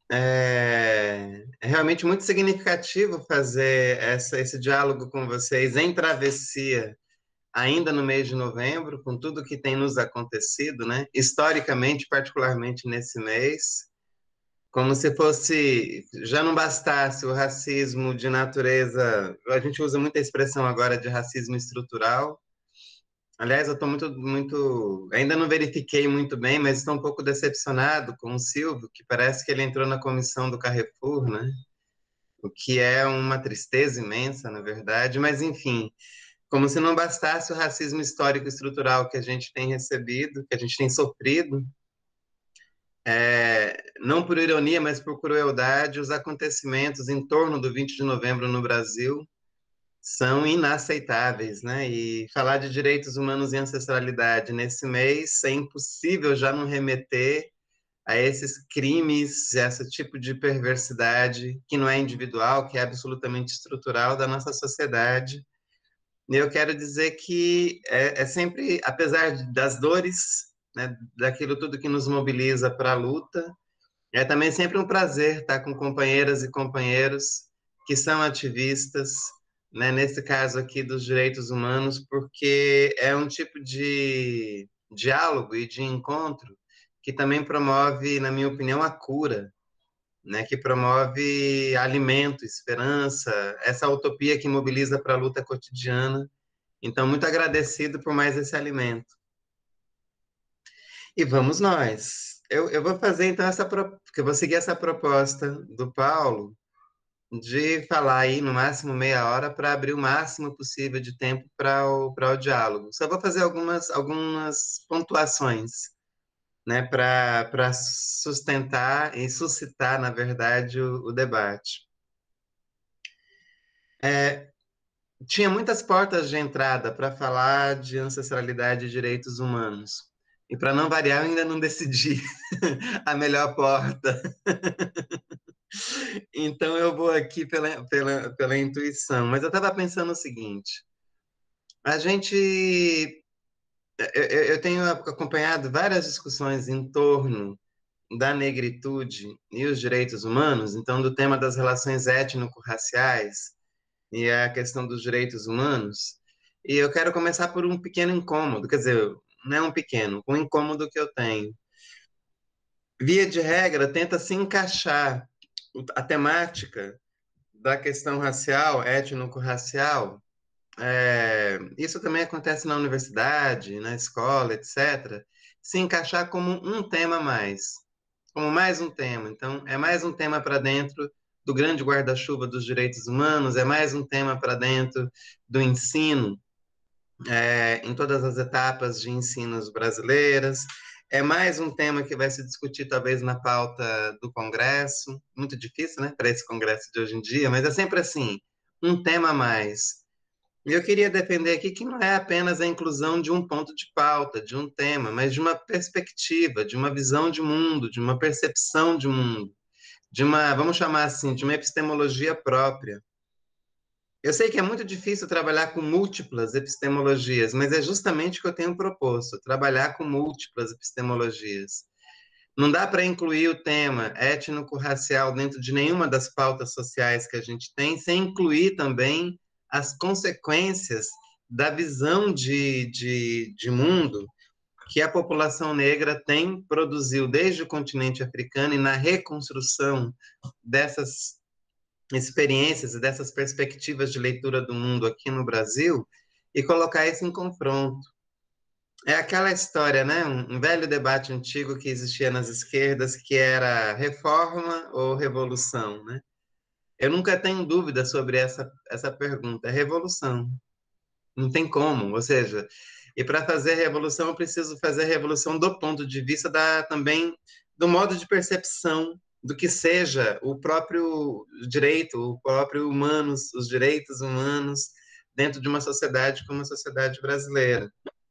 É realmente muito significativo fazer esse diálogo com vocês em travessia, ainda no mês de novembro, com tudo que tem nos acontecido, né? Historicamente, particularmente nesse mês, como se fosse, já não bastasse o racismo de natureza, a gente usa muita expressão agora de racismo estrutural. Aliás, eu estou ainda não verifiquei muito bem, mas estou um pouco decepcionado com o Silvio, que parece que ele entrou na comissão do Carrefour, né? O que é uma tristeza imensa, na verdade, mas enfim, como se não bastasse o racismo histórico e estrutural que a gente tem recebido, que a gente tem sofrido, não por ironia, mas por crueldade, os acontecimentos em torno do 20 de novembro no Brasil são inaceitáveis, né? E falar de direitos humanos e ancestralidade nesse mês é impossível já não remeter a esses crimes, a esse tipo de perversidade que não é individual, que é absolutamente estrutural da nossa sociedade. E eu quero dizer que é sempre, apesar das dores, né, daquilo tudo que nos mobiliza para a luta, é também sempre um prazer estar com companheiras e companheiros que são ativistas, né, nesse caso aqui dos direitos humanos, porque é um tipo de diálogo e de encontro que também promove, na minha opinião, a cura, né, que promove alimento, esperança, essa utopia que mobiliza para a luta cotidiana. Então, muito agradecido por mais esse alimento. E vamos nós. Eu vou fazer então porque eu vou seguir essa proposta do Paulo de falar aí no máximo meia hora para abrir o máximo possível de tempo para o diálogo. Só vou fazer algumas pontuações, né, para sustentar e suscitar, na verdade, o debate. Tinha muitas portas de entrada para falar de ancestralidade e direitos humanos. E para não variar, eu ainda não decidi a melhor porta. Então eu vou aqui pela intuição. Mas eu estava pensando o seguinte: a gente. Eu tenho acompanhado várias discussões em torno da negritude e os direitos humanos, então, do tema das relações étnico-raciais e a questão dos direitos humanos. E eu quero começar por um pequeno incômodo, quer dizer, não é um pequeno, um incômodo que eu tenho. Via de regra, tenta se encaixar a temática da questão racial, étnico-racial. Isso também acontece na universidade, na escola, etc. Se encaixar como um tema a mais, como mais um tema. Então, é mais um tema para dentro do grande guarda-chuva dos direitos humanos, é mais um tema para dentro do ensino, em todas as etapas de ensinos brasileiras. É mais um tema que vai se discutir, talvez, na pauta do Congresso. Muito difícil, né, para esse Congresso de hoje em dia, mas é sempre assim, um tema a mais. E eu queria defender aqui que não é apenas a inclusão de um ponto de pauta, de um tema, mas de uma perspectiva, de uma visão de mundo, de uma percepção de mundo, de uma, vamos chamar assim, de uma epistemologia própria. Eu sei que é muito difícil trabalhar com múltiplas epistemologias, mas é justamente o que eu tenho proposto, trabalhar com múltiplas epistemologias. Não dá para incluir o tema étnico-racial dentro de nenhuma das pautas sociais que a gente tem, sem incluir também as consequências da visão de mundo que a população negra tem produzido desde o continente africano e na reconstrução dessas experiências e dessas perspectivas de leitura do mundo aqui no Brasil e colocar isso em confronto. É aquela história, né? Um velho debate antigo que existia nas esquerdas, que era reforma ou revolução, né? Eu nunca tenho dúvida sobre essa pergunta. É revolução. Não tem como. Ou seja, e para fazer revolução, eu preciso fazer revolução do ponto de vista também do modo de percepção do que seja o próprio direito, o próprio humanos, os direitos humanos dentro de uma sociedade como a sociedade brasileira.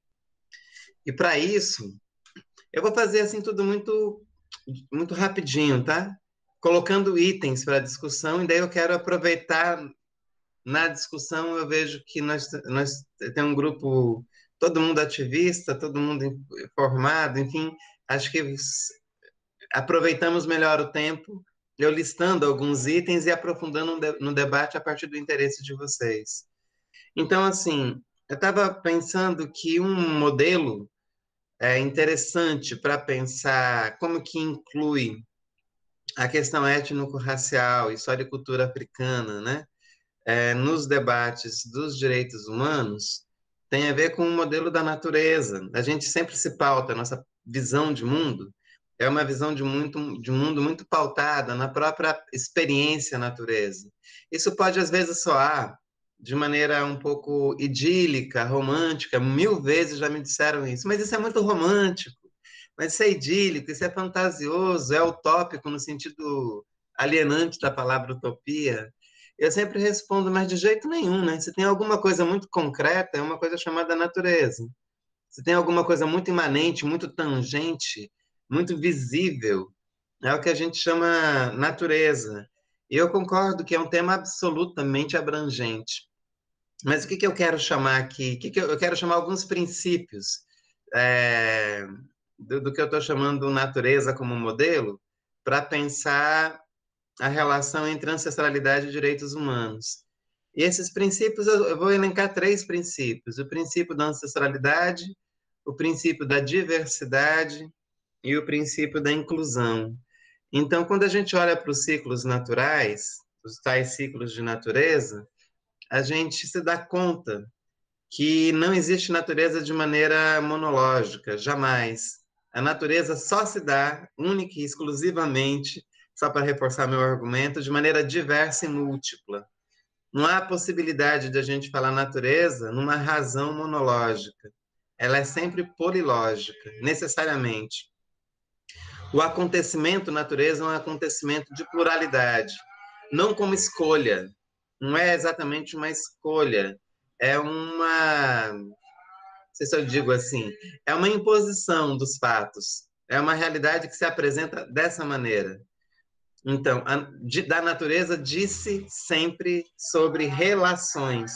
E para isso, eu vou fazer assim tudo muito rapidinho, tá? Colocando itens para discussão, e daí eu quero aproveitar na discussão, eu vejo que nós temos um grupo, todo mundo ativista, todo mundo informado, enfim, acho que aproveitamos melhor o tempo eu listando alguns itens e aprofundando no debate a partir do interesse de vocês. Então, assim, eu estava pensando que um modelo interessante para pensar como que inclui a questão étnico-racial, história e cultura africana, né, nos debates dos direitos humanos, tem a ver com o modelo da natureza. A gente sempre se pauta, a nossa visão de mundo é uma visão de um mundo muito pautada na própria experiência natureza. Isso pode, às vezes, soar de maneira um pouco idílica, romântica, 1000 vezes já me disseram isso, mas isso é muito romântico, mas isso é idílico, isso é fantasioso, é utópico no sentido alienante da palavra utopia. Eu sempre respondo, mas de jeito nenhum, né? Se tem alguma coisa muito concreta, é uma coisa chamada natureza. Se tem alguma coisa muito imanente, muito tangente, muito visível, é o que a gente chama natureza. E eu concordo que é um tema absolutamente abrangente. Mas o que que eu quero chamar aqui? Eu quero chamar alguns princípios é, do que eu estou chamando natureza como modelo para pensar a relação entre ancestralidade e direitos humanos. E esses princípios, eu vou elencar 3 princípios: o princípio da ancestralidade, o princípio da diversidade e o princípio da inclusão. Então, quando a gente olha para os ciclos naturais, os tais ciclos de natureza, a gente se dá conta que não existe natureza de maneira monológica, jamais. A natureza só se dá única e exclusivamente, só para reforçar meu argumento, de maneira diversa e múltipla. Não há possibilidade de a gente falar natureza numa razão monológica. Ela é sempre polilógica, necessariamente. O acontecimento natureza é um acontecimento de pluralidade, não como escolha. Não é exatamente uma escolha, é uma, não sei se eu digo assim, é uma imposição dos fatos. É uma realidade que se apresenta dessa maneira. Então, da natureza disse sempre sobre relações.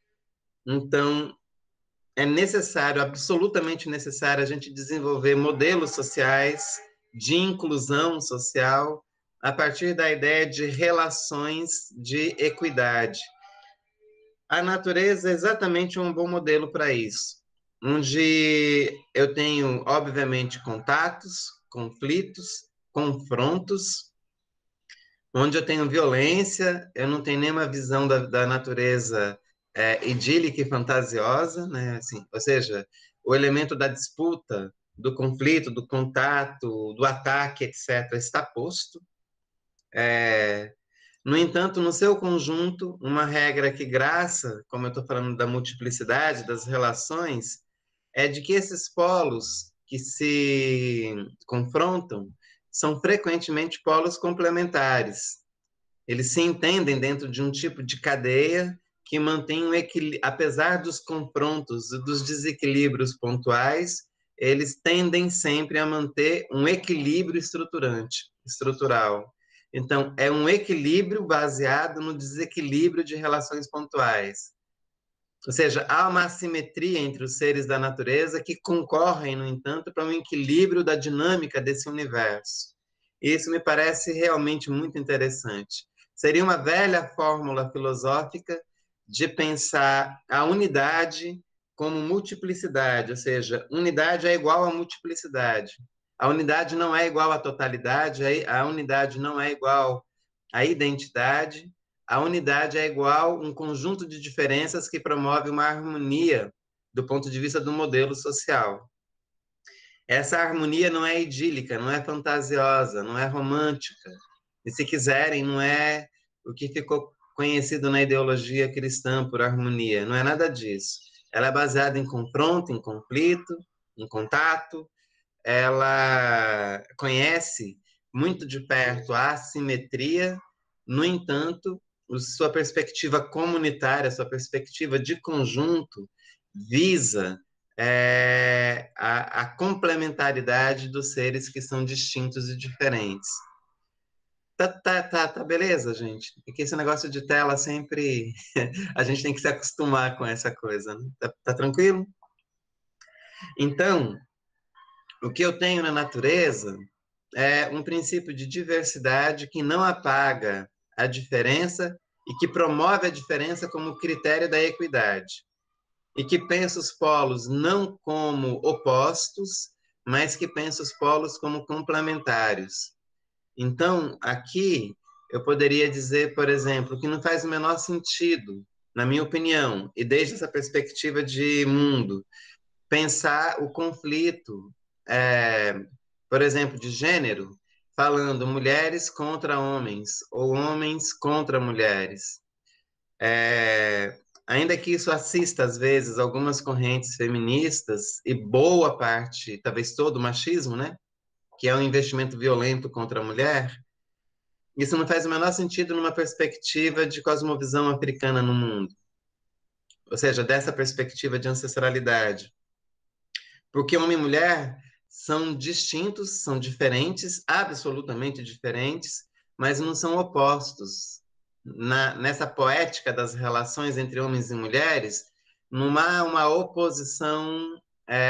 Então, é necessário, absolutamente necessário, a gente desenvolver modelos sociais de inclusão social a partir da ideia de relações de equidade. A natureza é exatamente um bom modelo para isso, onde eu tenho, obviamente, contatos, conflitos, confrontos, onde eu tenho violência, eu não tenho nenhuma visão da natureza idílica e fantasiosa, né? Assim, ou seja, o elemento da disputa, do conflito, do contato, do ataque, etc., está posto. No entanto, no seu conjunto, uma regra que graça, como eu estou falando da multiplicidade das relações, é de que esses polos que se confrontam são frequentemente polos complementares. Eles se entendem dentro de um tipo de cadeia que mantém um equilíbrio, apesar dos confrontos e dos desequilíbrios pontuais, eles tendem sempre a manter um equilíbrio estrutural. Então, é um equilíbrio baseado no desequilíbrio de relações pontuais. Ou seja, há uma assimetria entre os seres da natureza que concorrem, no entanto, para um equilíbrio da dinâmica desse universo. Isso me parece realmente muito interessante. Seria uma velha fórmula filosófica de pensar a unidade como multiplicidade, ou seja, unidade é igual a multiplicidade. A unidade não é igual à totalidade, a unidade não é igual à identidade, a unidade é igual um conjunto de diferenças que promove uma harmonia do ponto de vista do modelo social. Essa harmonia não é idílica, não é fantasiosa, não é romântica. E, se quiserem, não é o que ficou conhecido na ideologia cristã por harmonia. Não é nada disso. Ela é baseada em confronto, em conflito, em contato. Ela conhece muito de perto a assimetria. No entanto, sua perspectiva comunitária, sua perspectiva de conjunto, visa a complementaridade dos seres que são distintos e diferentes. Tá, beleza, gente? Porque esse negócio de tela sempre. A gente tem que se acostumar com essa coisa, né? Tá tranquilo? Então, o que eu tenho na natureza é um princípio de diversidade que não apaga a diferença e que promove a diferença como critério da equidade. E que pensa os polos não como opostos, mas que pensa os polos como complementares. Então, aqui eu poderia dizer, por exemplo, que não faz o menor sentido, na minha opinião, e desde essa perspectiva de mundo, pensar o conflito, por exemplo, de gênero, falando mulheres contra homens ou homens contra mulheres. Ainda que isso assista, às vezes, algumas correntes feministas e boa parte, talvez todo o machismo, né? Que é um investimento violento contra a mulher, isso não faz o menor sentido numa perspectiva de cosmovisão africana no mundo. Ou seja, dessa perspectiva de ancestralidade. Porque homem e mulher são distintos, são diferentes, absolutamente diferentes, mas não são opostos. Nessa poética das relações entre homens e mulheres, não há uma oposição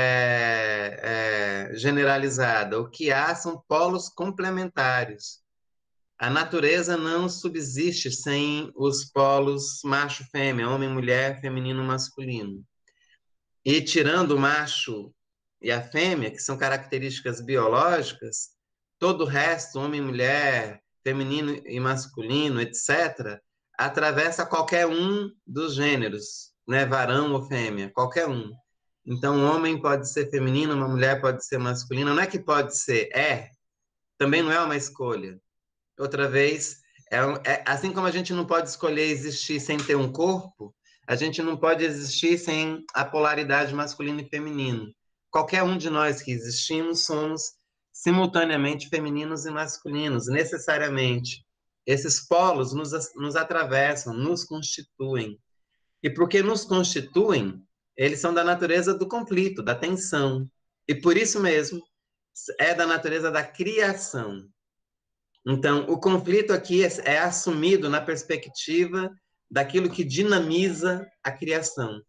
generalizada. O que há são polos complementares. A natureza não subsiste sem os polos macho-fêmea, homem-mulher, feminino-masculino. E tirando o macho e a fêmea, que são características biológicas, todo o resto, homem, mulher, feminino e masculino, etc., atravessa qualquer um dos gêneros, né? Varão ou fêmea, qualquer um. Então, um homem pode ser feminino, uma mulher pode ser masculina. Não é que pode ser, também não é uma escolha. Outra vez, assim como a gente não pode escolher existir sem ter um corpo, a gente não pode existir sem a polaridade masculino e feminino. Qualquer um de nós que existimos somos simultaneamente femininos e masculinos, necessariamente. Esses polos nos atravessam, nos constituem. E porque nos constituem, eles são da natureza do conflito, da tensão. E por isso mesmo, é da natureza da criação. Então, o conflito aqui é assumido na perspectiva daquilo que dinamiza a criação.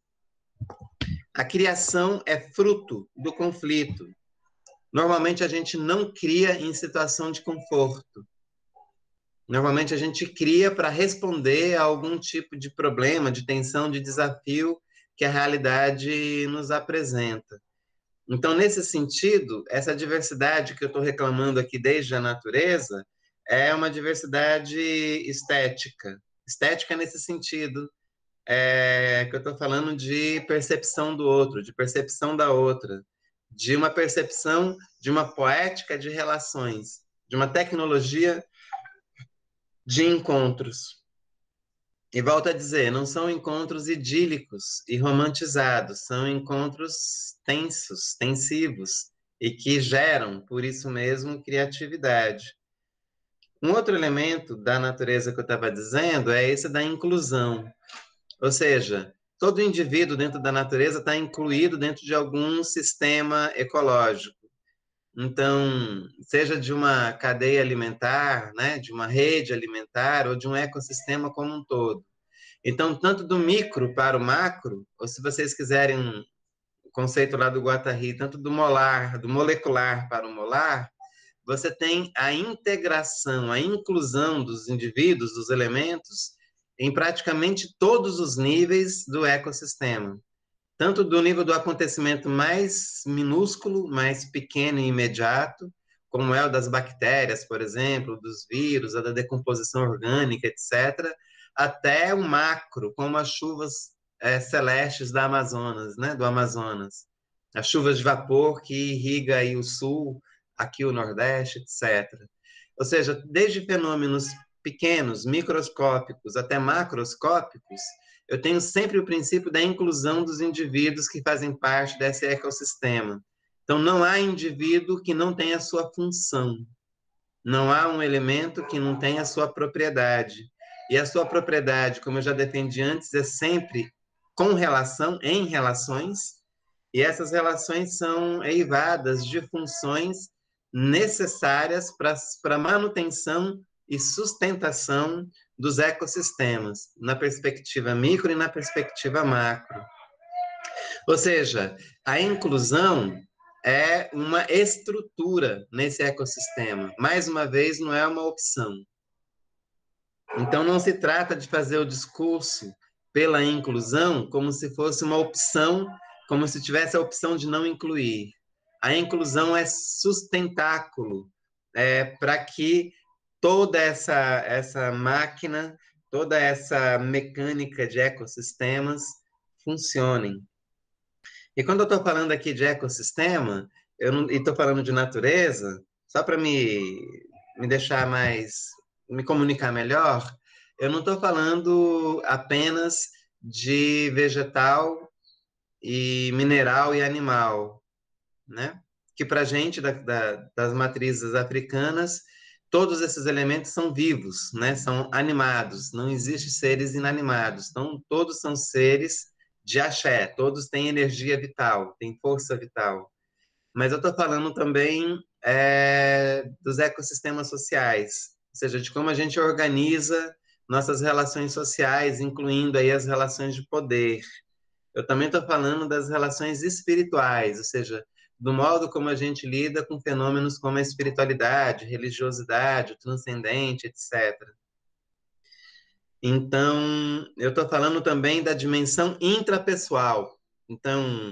A criação é fruto do conflito. Normalmente a gente não cria em situação de conforto. Normalmente a gente cria para responder a algum tipo de problema, de tensão, de desafio que a realidade nos apresenta. Então, nesse sentido, essa diversidade que eu estou reclamando aqui desde a natureza é uma diversidade estética. Estética nesse sentido, que eu estou falando de percepção do outro, de percepção da outra, de uma percepção de uma poética de relações, de uma tecnologia de encontros. E volto a dizer, não são encontros idílicos e romantizados, são encontros tensos, tensivos, e que geram, por isso mesmo, criatividade. Um outro elemento da natureza que eu estava dizendo é esse da inclusão. Ou seja, todo indivíduo dentro da natureza está incluído dentro de algum sistema ecológico. Então, seja de uma cadeia alimentar, né, de uma rede alimentar ou de um ecossistema como um todo. Então, tanto do micro para o macro, ou se vocês quiserem o conceito lá do Guattari, tanto do molar, do molecular para o molar, você tem a integração, a inclusão dos indivíduos, dos elementos, em praticamente todos os níveis do ecossistema. Tanto do nível do acontecimento mais minúsculo, mais pequeno e imediato, como é o das bactérias, por exemplo, dos vírus, a da decomposição orgânica, etc., até o macro, como as chuvas celestes da Amazonas, né, do Amazonas. As chuvas de vapor que irriga aí o sul, aqui o Nordeste, etc. Ou seja, desde fenômenos pequenos, microscópicos, até macroscópicos, eu tenho sempre o princípio da inclusão dos indivíduos que fazem parte desse ecossistema. Então, não há indivíduo que não tenha sua função. Não há um elemento que não tenha sua propriedade. E a sua propriedade, como eu já defendi antes, é sempre com relação, em relações, e essas relações são eivadas de funções necessárias para a manutenção e sustentação dos ecossistemas, na perspectiva micro e na perspectiva macro. Ou seja, a inclusão é uma estrutura nesse ecossistema. Mais uma vez, não é uma opção. Então, não se trata de fazer o discurso pela inclusão como se fosse uma opção, como se tivesse a opção de não incluir. A inclusão é sustentáculo para que toda essa máquina, toda essa mecânica de ecossistemas funcionem. E quando eu estou falando aqui de ecossistema, e estou falando de natureza, só para me deixar mais, me comunicar melhor, eu não estou falando apenas de vegetal e mineral e animal, né? Que para a gente, das matrizes africanas, todos esses elementos são vivos, né? São animados, não existem seres inanimados. Então, todos são seres de axé, todos têm energia vital, têm força vital. Mas eu estou falando também dos ecossistemas sociais, ou seja, de como a gente organiza nossas relações sociais, incluindo aí as relações de poder. Eu também estou falando das relações espirituais, ou seja, do modo como a gente lida com fenômenos como a espiritualidade, religiosidade, o transcendente, etc. Então, eu estou falando também da dimensão intrapessoal. Então,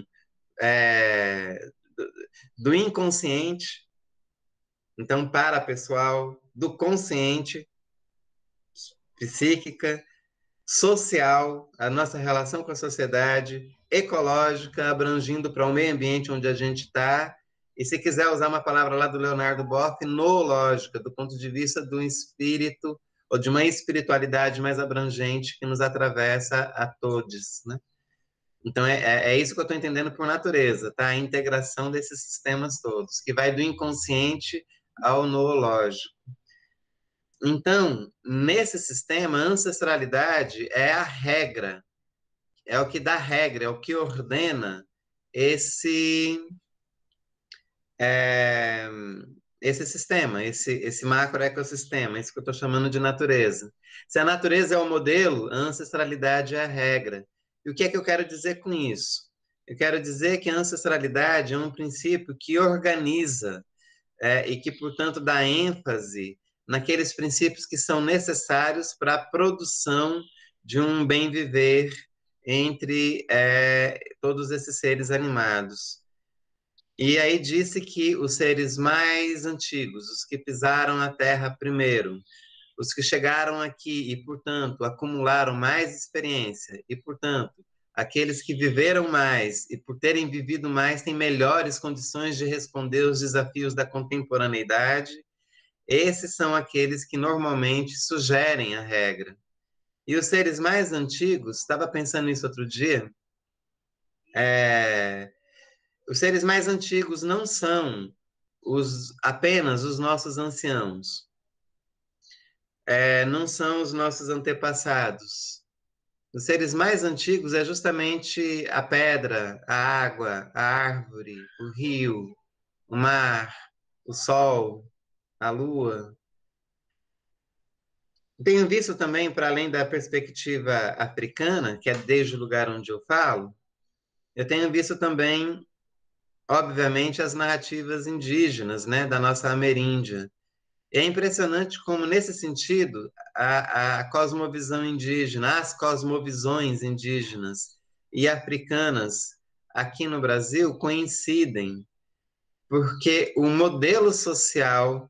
do inconsciente, então, parapessoal, do consciente, psíquica, social, a nossa relação com a sociedade, ecológica, abrangindo para o meio ambiente onde a gente está, e se quiser usar uma palavra lá do Leonardo Boff, noológica, do ponto de vista do espírito, ou de uma espiritualidade mais abrangente que nos atravessa a todos, né? Então, é isso que eu estou entendendo por natureza, tá? A integração desses sistemas todos, que vai do inconsciente ao noológico. Então, nesse sistema, a ancestralidade é a regra, é o que dá regra, é o que ordena esse, é, esse sistema, esse macroecossistema, isso que eu estou chamando de natureza. Se a natureza é o modelo, a ancestralidade é a regra. E o que é que eu quero dizer com isso? Eu quero dizer que a ancestralidade é um princípio que organiza e que, portanto, dá ênfase naqueles princípios que são necessários para a produção de um bem viver entre todos esses seres animados. E aí disse que os seres mais antigos, os que pisaram a terra primeiro, os que chegaram aqui e, portanto, acumularam mais experiência e, portanto, aqueles que viveram mais e, por terem vivido mais, têm melhores condições de responder aos desafios da contemporaneidade, esses são aqueles que normalmente sugerem a regra. E os seres mais antigos, estava pensando nisso outro dia, os seres mais antigos não são apenas os nossos anciãos, não são os nossos antepassados. Os seres mais antigos é justamente a pedra, a água, a árvore, o rio, o mar, o sol, a lua. Tenho visto também, para além da perspectiva africana, que é desde o lugar onde eu falo, eu tenho visto também, obviamente, as narrativas indígenas, né, da nossa ameríndia. É impressionante como, nesse sentido, a cosmovisão indígena, as cosmovisões indígenas e africanas aqui no Brasil coincidem, porque o modelo social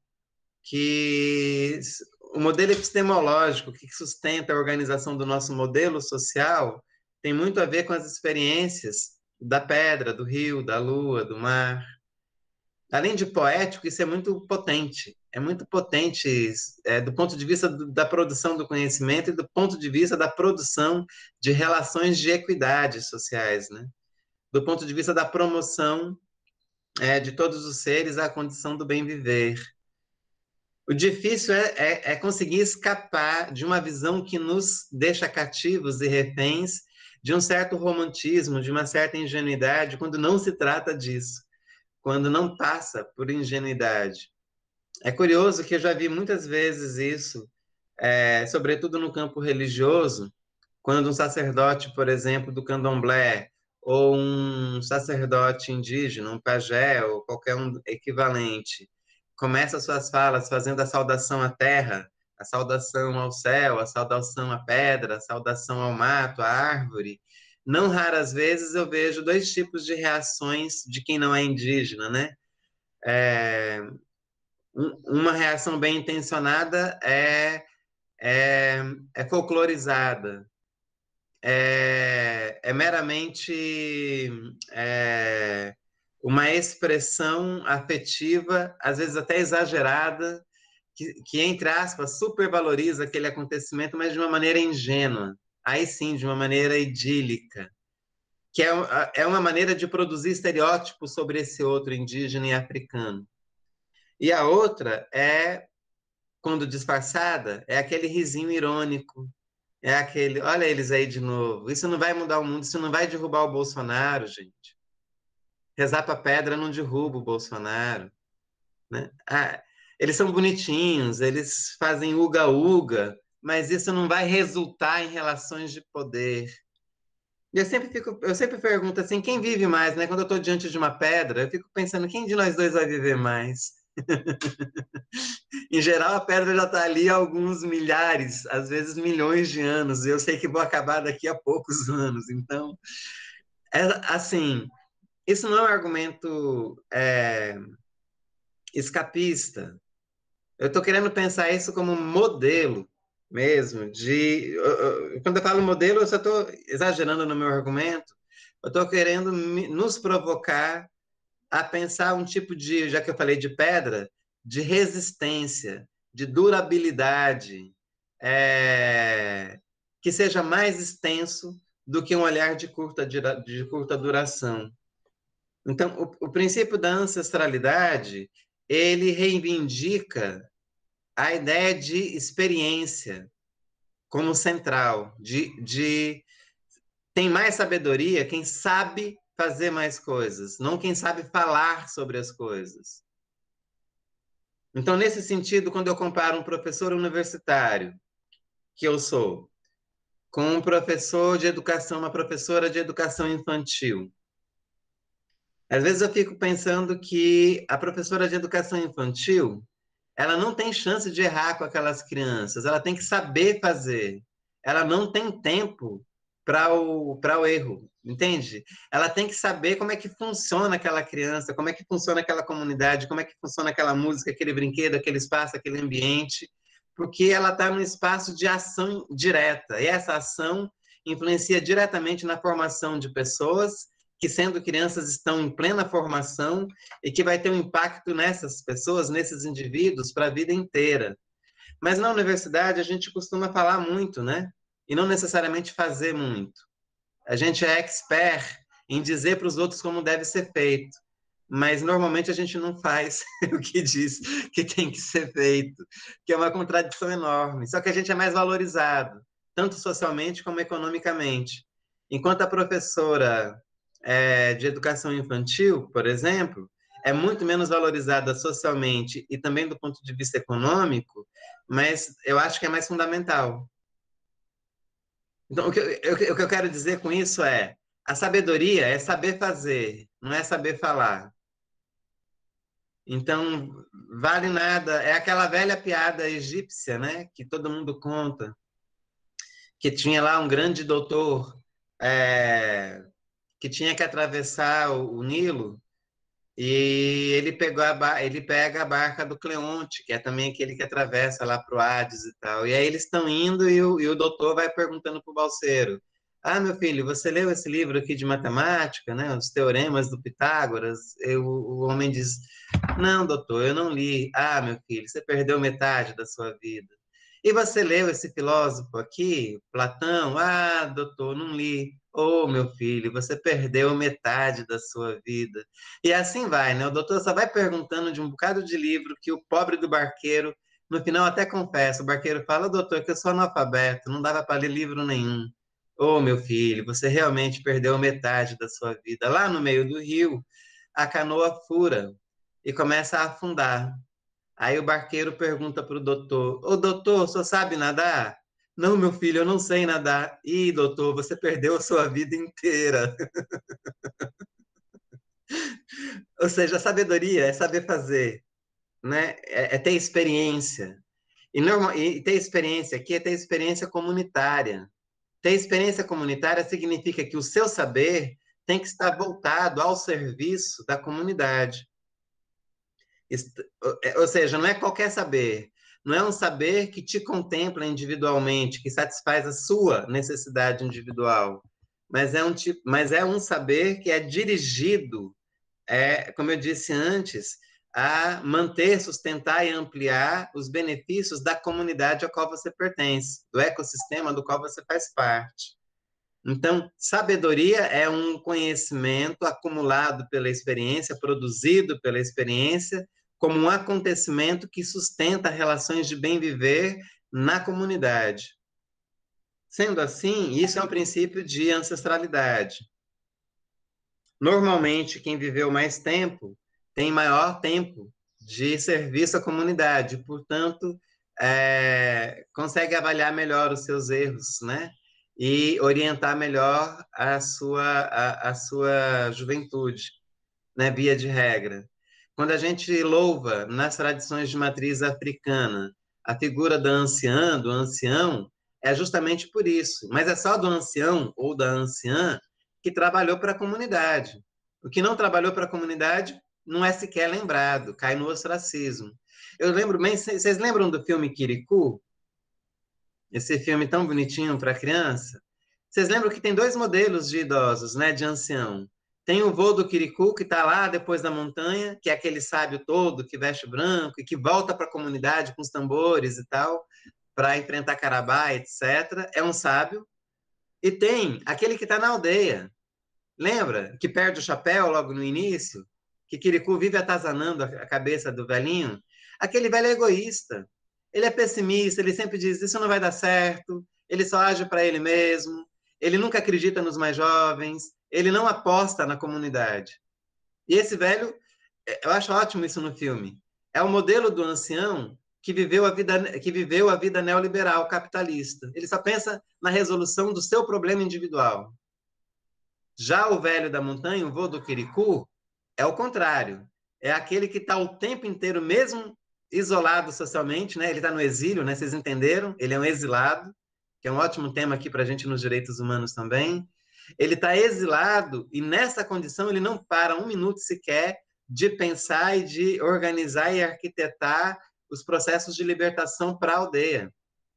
o modelo epistemológico que sustenta a organização do nosso modelo social tem muito a ver com as experiências da pedra, do rio, da lua, do mar. Além de poético, isso é muito potente. É muito potente do ponto de vista da produção do conhecimento e do ponto de vista da produção de relações de equidade sociais, né? Do ponto de vista da promoção de todos os seres à condição do bem viver. O difícil é conseguir escapar de uma visão que nos deixa cativos e reféns de um certo romantismo, de uma certa ingenuidade, quando não se trata disso, quando não passa por ingenuidade. É curioso que eu já vi muitas vezes isso, sobretudo no campo religioso, quando um sacerdote, por exemplo, do candomblé ou um sacerdote indígena, um pajé, ou qualquer um equivalente, começa suas falas fazendo a saudação à terra, a saudação ao céu, a saudação à pedra, a saudação ao mato, à árvore, não raras vezes eu vejo dois tipos de reações de quem não é indígena, né? É, uma reação bem intencionada é folclorizada, é meramente uma expressão afetiva, às vezes até exagerada, que, entre aspas, supervaloriza aquele acontecimento, mas de uma maneira ingênua. Aí sim, de uma maneira idílica, que é uma maneira de produzir estereótipos sobre esse outro indígena e africano. E a outra é, quando disfarçada, é aquele risinho irônico, é aquele, olha eles aí de novo, isso não vai mudar o mundo, isso não vai derrubar o Bolsonaro, gente. Rezar para pedra não derruba o Bolsonaro, né? Ah, eles são bonitinhos, eles fazem uga-uga, mas isso não vai resultar em relações de poder. E eu sempre pergunto assim, quem vive mais, né? Quando eu estou diante de uma pedra, eu fico pensando, quem de nós dois vai viver mais? Em geral, a pedra já está ali há alguns milhares, às vezes milhões de anos, e eu sei que vou acabar daqui a poucos anos. Então, assim, isso não é um argumento escapista. Eu estou querendo pensar isso como um modelo mesmo de. Quando eu falo modelo, eu só estou exagerando no meu argumento. Eu estou querendo nos provocar a pensar um tipo de, já que eu falei de pedra, de resistência, de durabilidade, que seja mais extenso do que um olhar de curta duração. Então, o princípio da ancestralidade, ele reivindica a ideia de experiência como central, tem mais sabedoria quem sabe fazer mais coisas, não quem sabe falar sobre as coisas. Então, nesse sentido, quando eu comparo um professor universitário, que eu sou, com um professor de educação, uma professora de educação infantil, às vezes eu fico pensando que a professora de educação infantil, ela não tem chance de errar com aquelas crianças, ela tem que saber fazer. Ela não tem tempo para o erro, entende? Ela tem que saber como é que funciona aquela criança, como é que funciona aquela comunidade, como é que funciona aquela música, aquele brinquedo, aquele espaço, aquele ambiente, porque ela está num espaço de ação direta, e essa ação influencia diretamente na formação de pessoas que, sendo crianças, estão em plena formação e que vai ter um impacto nessas pessoas, nesses indivíduos, para a vida inteira. Mas na universidade a gente costuma falar muito, né? E não necessariamente fazer muito. A gente é expert em dizer para os outros como deve ser feito, mas normalmente a gente não faz o que diz que tem que ser feito, que é uma contradição enorme. Só que a gente é mais valorizado, tanto socialmente como economicamente. Enquanto a professora de educação infantil, por exemplo, é muito menos valorizada socialmente e também do ponto de vista econômico, mas eu acho que é mais fundamental. Então, o que eu quero dizer com isso é: a sabedoria é saber fazer, não é saber falar. Então, vale nada. É aquela velha piada egípcia, né? Que todo mundo conta, que tinha lá um grande doutor que tinha que atravessar o Nilo e ele pega a barca do Cleonte, que é também aquele que atravessa lá para o Hades e tal. E aí eles estão indo e o doutor vai perguntando para o balseiro: Ah, meu filho, você leu esse livro aqui de matemática, né? Os teoremas do Pitágoras? O homem diz: Não, doutor, eu não li. Ah, meu filho, você perdeu metade da sua vida. E você leu esse filósofo aqui, Platão? Ah, doutor, não li. Oh, meu filho, você perdeu metade da sua vida. E assim vai, né? O doutor só vai perguntando de um bocado de livro que o pobre do barqueiro, no final até confessa, o barqueiro fala: doutor, que eu sou analfabeto, não dava para ler livro nenhum. Oh, meu filho, você realmente perdeu metade da sua vida. Lá no meio do rio, a canoa fura e começa a afundar. Aí o barqueiro pergunta para o doutor: Ô doutor, o senhor sabe nadar? Não, meu filho, eu não sei nadar. Ih, doutor, você perdeu a sua vida inteira. Ou seja, a sabedoria é saber fazer, né? É ter experiência. E ter experiência aqui é ter experiência comunitária. Ter experiência comunitária significa que o seu saber tem que estar voltado ao serviço da comunidade. Ou seja, não é qualquer saber. Não é um saber que te contempla individualmente, que satisfaz a sua necessidade individual, mas é um saber que é dirigido, como eu disse antes, a manter, sustentar e ampliar os benefícios da comunidade a qual você pertence, do ecossistema do qual você faz parte. Então, sabedoria é um conhecimento acumulado pela experiência, produzido pela experiência, como um acontecimento que sustenta relações de bem viver na comunidade. Sendo assim, isso é um princípio de ancestralidade. Normalmente, quem viveu mais tempo tem maior tempo de serviço à comunidade, portanto, consegue avaliar melhor os seus erros, né? E orientar melhor a sua juventude, né? Via de regra. Quando a gente louva nas tradições de matriz africana a figura da anciã, do ancião, é justamente por isso. Mas é só do ancião ou da anciã que trabalhou para a comunidade. O que não trabalhou para a comunidade não é sequer lembrado, cai no ostracismo. Eu lembro bem, vocês lembram do filme Kirikou? Esse filme tão bonitinho para criança? Vocês lembram que tem dois modelos de idosos, né, de ancião? Tem o vô do Kirikou, que está lá depois da montanha, que é aquele sábio todo que veste branco e que volta para a comunidade com os tambores e tal, para enfrentar Carabá, etc. É um sábio. E tem aquele que está na aldeia. Lembra? Que perde o chapéu logo no início? Que Kirikou vive atazanando a cabeça do velhinho? Aquele velho é egoísta. Ele é pessimista, ele sempre diz: isso não vai dar certo, ele só age para ele mesmo, ele nunca acredita nos mais jovens, ele não aposta na comunidade. E esse velho, eu acho ótimo isso no filme. É o modelo do ancião que viveu a vida neoliberal, capitalista. Ele só pensa na resolução do seu problema individual. Já o velho da montanha, o vô do Kirikou, é o contrário. É aquele que está o tempo inteiro, mesmo isolado socialmente, né? Ele está no exílio, né? Vocês entenderam? Ele é um exilado, que é um ótimo tema aqui para a gente nos direitos humanos também. Ele está exilado e nessa condição ele não para um minuto sequer de pensar e de organizar e arquitetar os processos de libertação para a aldeia.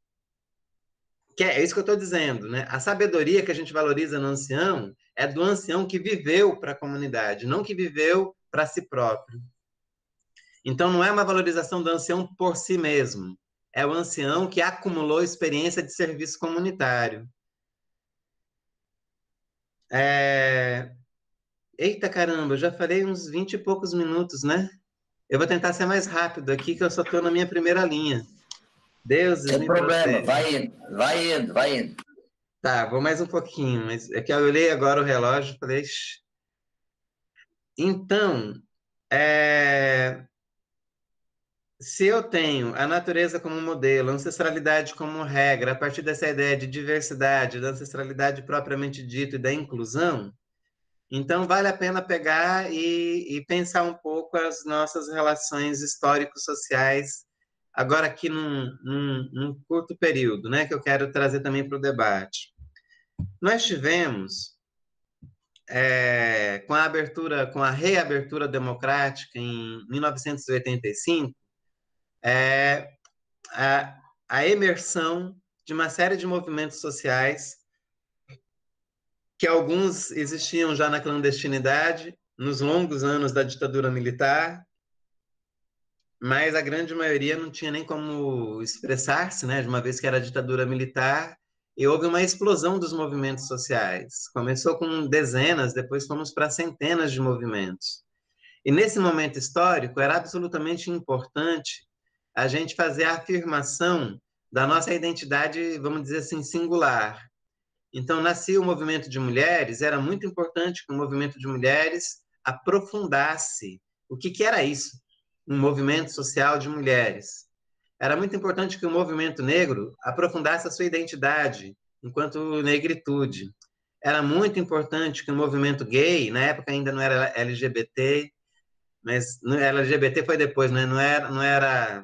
É isso que eu estou dizendo, né? A sabedoria que a gente valoriza no ancião é do ancião que viveu para a comunidade, não que viveu para si próprio. Então, não é uma valorização do ancião por si mesmo, é o ancião que acumulou experiência de serviço comunitário. Eita caramba, eu já falei uns 20 e poucos minutos, né? Eu vou tentar ser mais rápido aqui, que eu só estou na minha primeira linha. Deuses me problema, vai indo. Tá, vou mais um pouquinho, mas é que eu olhei agora o relógio e falei... Então, se eu tenho a natureza como modelo, a ancestralidade como regra, a partir dessa ideia de diversidade, da ancestralidade propriamente dita e da inclusão, então vale a pena pegar e pensar um pouco as nossas relações históricos-sociais, agora aqui num curto período, né, que eu quero trazer também para o debate. Nós tivemos, com a reabertura democrática em 1985, a emersão de uma série de movimentos sociais que alguns existiam já na clandestinidade, nos longos anos da ditadura militar, mas a grande maioria não tinha nem como expressar-se, né, de uma vez que era a ditadura militar, e houve uma explosão dos movimentos sociais. Começou com dezenas, depois fomos para centenas de movimentos. E nesse momento histórico era absolutamente importante a gente fazer a afirmação da nossa identidade, vamos dizer assim, singular. Então, nascia o movimento de mulheres, era muito importante que o movimento de mulheres aprofundasse o que era isso, um movimento social de mulheres. era muito importante que o movimento negro aprofundasse a sua identidade enquanto negritude. Era muito importante que o movimento gay, na época ainda não era LGBT, mas LGBT foi depois, né? Não era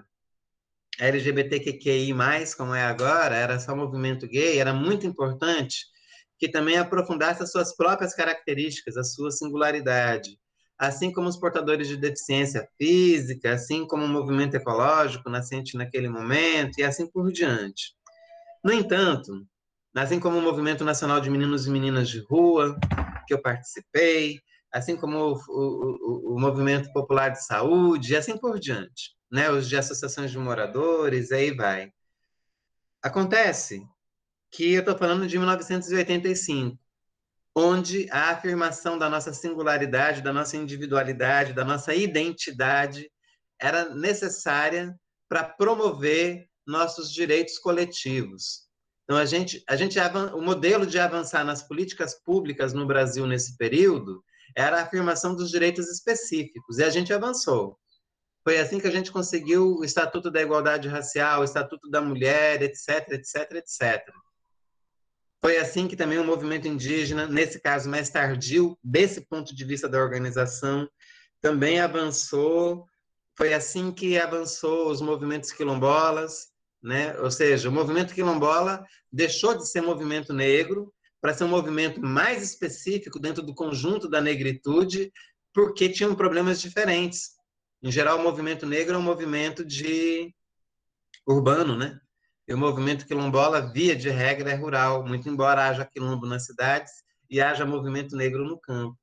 LGBTQI+, como é agora, era só movimento gay, era muito importante que também aprofundasse as suas próprias características, a sua singularidade, assim como os portadores de deficiência física, assim como o movimento ecológico nascente naquele momento, e assim por diante. No entanto, assim como o Movimento Nacional de Meninos e Meninas de Rua, que eu participei, assim como o Movimento Popular de Saúde, e assim por diante, né? Os de associações de moradores, aí vai. Acontece que eu estou falando de 1985, onde a afirmação da nossa singularidade, da nossa individualidade, da nossa identidade era necessária para promover nossos direitos coletivos. Então, o modelo de avançar nas políticas públicas no Brasil nesse período era a afirmação dos direitos específicos, e a gente avançou. Foi assim que a gente conseguiu o Estatuto da Igualdade Racial, o Estatuto da Mulher, etc, etc, etc. Foi assim que também o movimento indígena, nesse caso mais tardio, desse ponto de vista da organização, também avançou. Foi assim que avançou os movimentos quilombolas, né? Ou seja, o movimento quilombola deixou de ser movimento negro para ser um movimento mais específico dentro do conjunto da negritude, porque tinham problemas diferentes. Em geral, o movimento negro é um movimento de urbano, né? E o movimento quilombola, via de regra, é rural, muito embora haja quilombo nas cidades e haja movimento negro no campo.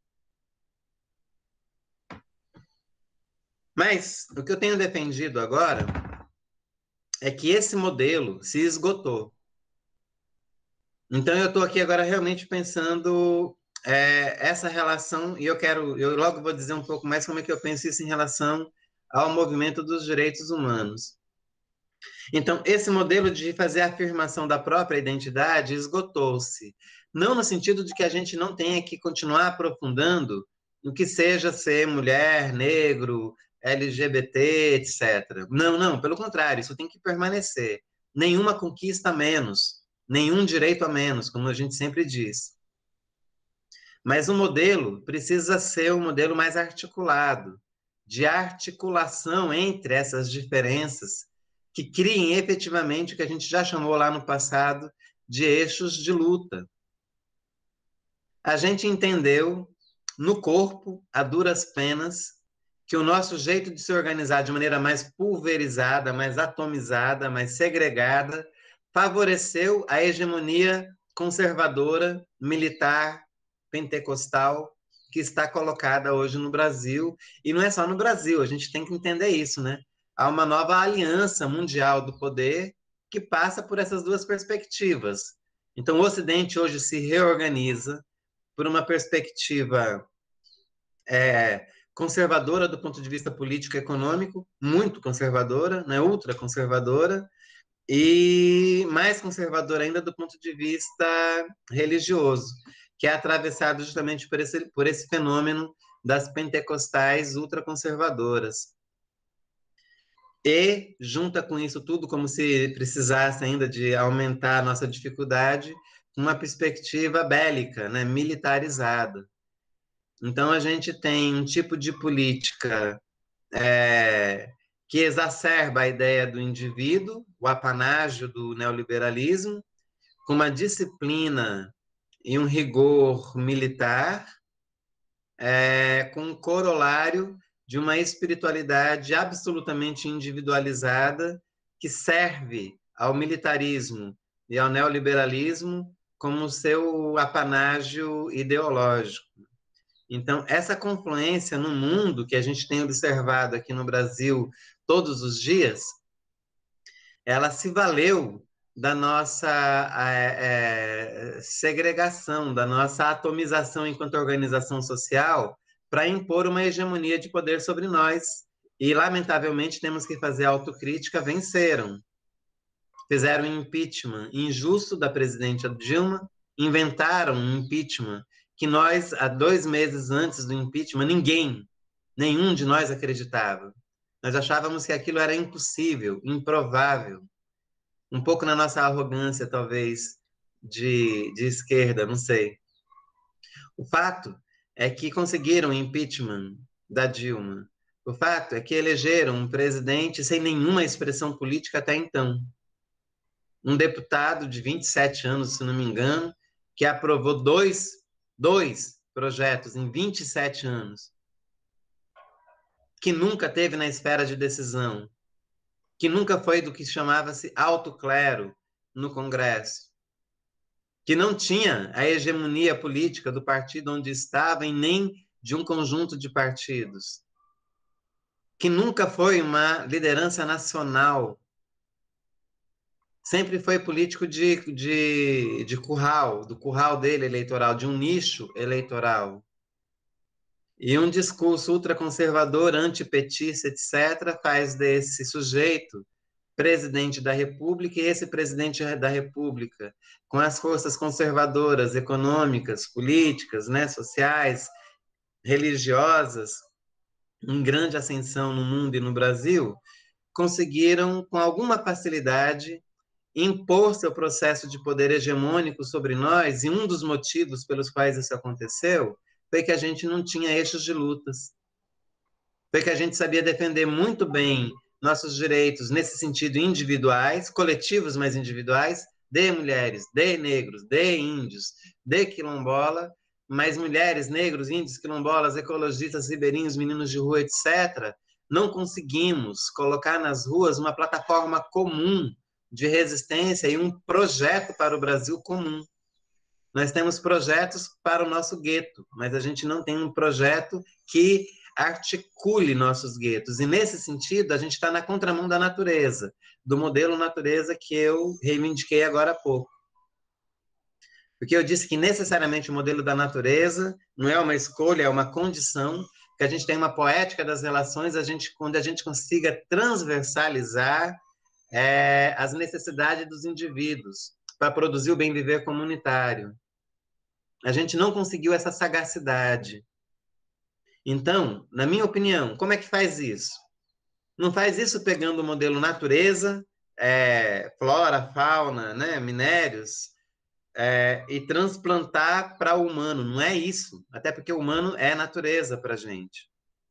Mas o que eu tenho defendido agora é que esse modelo se esgotou. Então eu estou aqui agora realmente pensando essa relação, e eu logo vou dizer um pouco mais como é que eu penso isso em relação ao movimento dos direitos humanos. Então, esse modelo de fazer a afirmação da própria identidade esgotou-se. Não no sentido de que a gente não tenha que continuar aprofundando no que seja ser mulher, negro, LGBT, etc. Não, não, pelo contrário, isso tem que permanecer. Nenhuma conquista a menos, nenhum direito a menos, como a gente sempre diz. Mas o modelo precisa ser um modelo mais articulado, de articulação entre essas diferenças, que criem efetivamente o que a gente já chamou lá no passado de eixos de luta. A gente entendeu no corpo, a duras penas, que o nosso jeito de se organizar de maneira mais pulverizada, mais atomizada, mais segregada, favoreceu a hegemonia conservadora, militar, pentecostal, que está colocada hoje no Brasil. E não é só no Brasil, a gente tem que entender isso, né? Há uma nova aliança mundial do poder que passa por essas duas perspectivas. Então, o Ocidente hoje se reorganiza por uma perspectiva conservadora do ponto de vista político e econômico, muito conservadora, né, ultra conservadora, e mais conservadora ainda do ponto de vista religioso, que é atravessado justamente por esse fenômeno das pentecostais ultraconservadoras. E, junta com isso tudo, como se precisasse ainda de aumentar a nossa dificuldade, uma perspectiva bélica, né, militarizada. Então, a gente tem um tipo de política que exacerba a ideia do indivíduo, o apanágio do neoliberalismo, com uma disciplina e um rigor militar, com um corolário de uma espiritualidade absolutamente individualizada que serve ao militarismo e ao neoliberalismo como seu apanágio ideológico. Então, essa confluência no mundo que a gente tem observado aqui no Brasil todos os dias, ela se valeu da nossa segregação, da nossa atomização enquanto organização social, para impor uma hegemonia de poder sobre nós. E, lamentavelmente, temos que fazer autocrítica, venceram. Fizeram um impeachment injusto da presidente Dilma, inventaram um impeachment que nós, há 2 meses antes do impeachment, nenhum de nós acreditava. Nós achávamos que aquilo era impossível, improvável. Um pouco na nossa arrogância, talvez, de esquerda, não sei. O fato é que conseguiram o impeachment da Dilma. O fato é que elegeram um presidente sem nenhuma expressão política até então. Um deputado de 27 anos, se não me engano, que aprovou dois projetos em 27 anos, que nunca teve na esfera de decisão, que nunca foi do que chamava-se alto clero no Congresso, que não tinha a hegemonia política do partido onde estava e nem de um conjunto de partidos, que nunca foi uma liderança nacional, sempre foi político de curral, do curral dele eleitoral, de um nicho eleitoral. E um discurso ultraconservador, antipetista, etc., faz desse sujeito presidente da República, e esse presidente da República, com as forças conservadoras, econômicas, políticas, né, sociais, religiosas, em grande ascensão no mundo e no Brasil, conseguiram, com alguma facilidade, impor seu processo de poder hegemônico sobre nós, e um dos motivos pelos quais isso aconteceu foi que a gente não tinha eixos de lutas, foi que a gente sabia defender muito bem nossos direitos nesse sentido individuais, coletivos, mas individuais, de mulheres, de negros, de índios, de quilombola, mas mulheres, negros, índios, quilombolas, ecologistas, ribeirinhos, meninos de rua, etc., não conseguimos colocar nas ruas uma plataforma comum de resistência e um projeto para o Brasil comum. Nós temos projetos para o nosso gueto, mas a gente não tem um projeto que articule nossos guetos. E, nesse sentido, a gente está na contramão da natureza, do modelo natureza que eu reivindiquei agora há pouco. Porque eu disse que necessariamente o modelo da natureza não é uma escolha, é uma condição, que a gente tem uma poética das relações, quando a gente consiga transversalizar as necessidades dos indivíduos para produzir o bem viver comunitário. A gente não conseguiu essa sagacidade. Então, na minha opinião, como é que faz isso? Não faz isso pegando o modelo natureza, flora, fauna, né, minérios, e transplantar para o humano. Não é isso. Até porque o humano é natureza para a gente.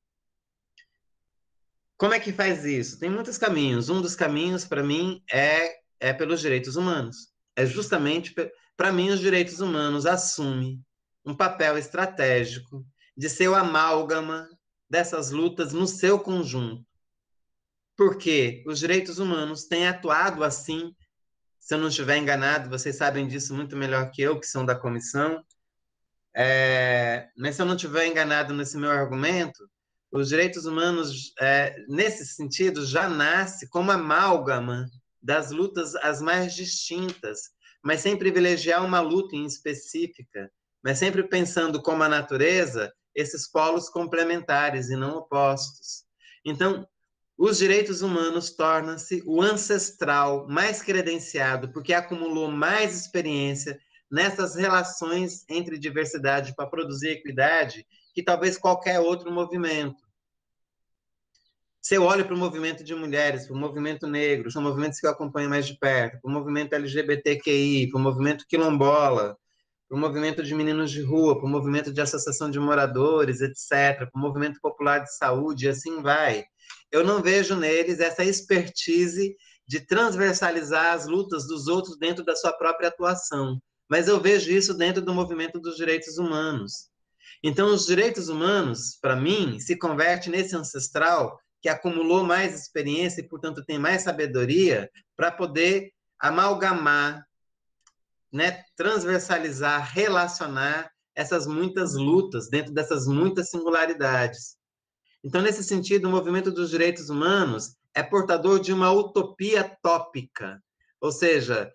Como é que faz isso? Tem muitos caminhos. Um dos caminhos, para mim, é pelos direitos humanos. É justamente, para mim, os direitos humanos assumem um papel estratégico de ser o amálgama dessas lutas no seu conjunto. Porque os direitos humanos têm atuado assim, se eu não estiver enganado, vocês sabem disso muito melhor que eu, que são da comissão, mas se eu não estiver enganado nesse meu argumento, os direitos humanos, nesse sentido, já nasce como amálgama das lutas as mais distintas, mas sem privilegiar uma luta em específica, mas sempre pensando como a natureza, esses polos complementares e não opostos. Então, os direitos humanos tornam-se o ancestral mais credenciado, porque acumulou mais experiência nessas relações entre diversidade para produzir equidade, que talvez qualquer outro movimento. Se eu olho para o movimento de mulheres, para o movimento negro, são movimentos que eu acompanho mais de perto, para o movimento LGBTQI, para o movimento quilombola, para o movimento de meninos de rua, para o movimento de associação de moradores, etc., para o movimento popular de saúde, e assim vai. Eu não vejo neles essa expertise de transversalizar as lutas dos outros dentro da sua própria atuação, mas eu vejo isso dentro do movimento dos direitos humanos. Então, os direitos humanos, para mim, se converte nesse ancestral que acumulou mais experiência e, portanto, tem mais sabedoria para poder amalgamar, né, transversalizar, relacionar essas muitas lutas dentro dessas muitas singularidades. Então, nesse sentido, o movimento dos direitos humanos é portador de uma utopia tópica, ou seja,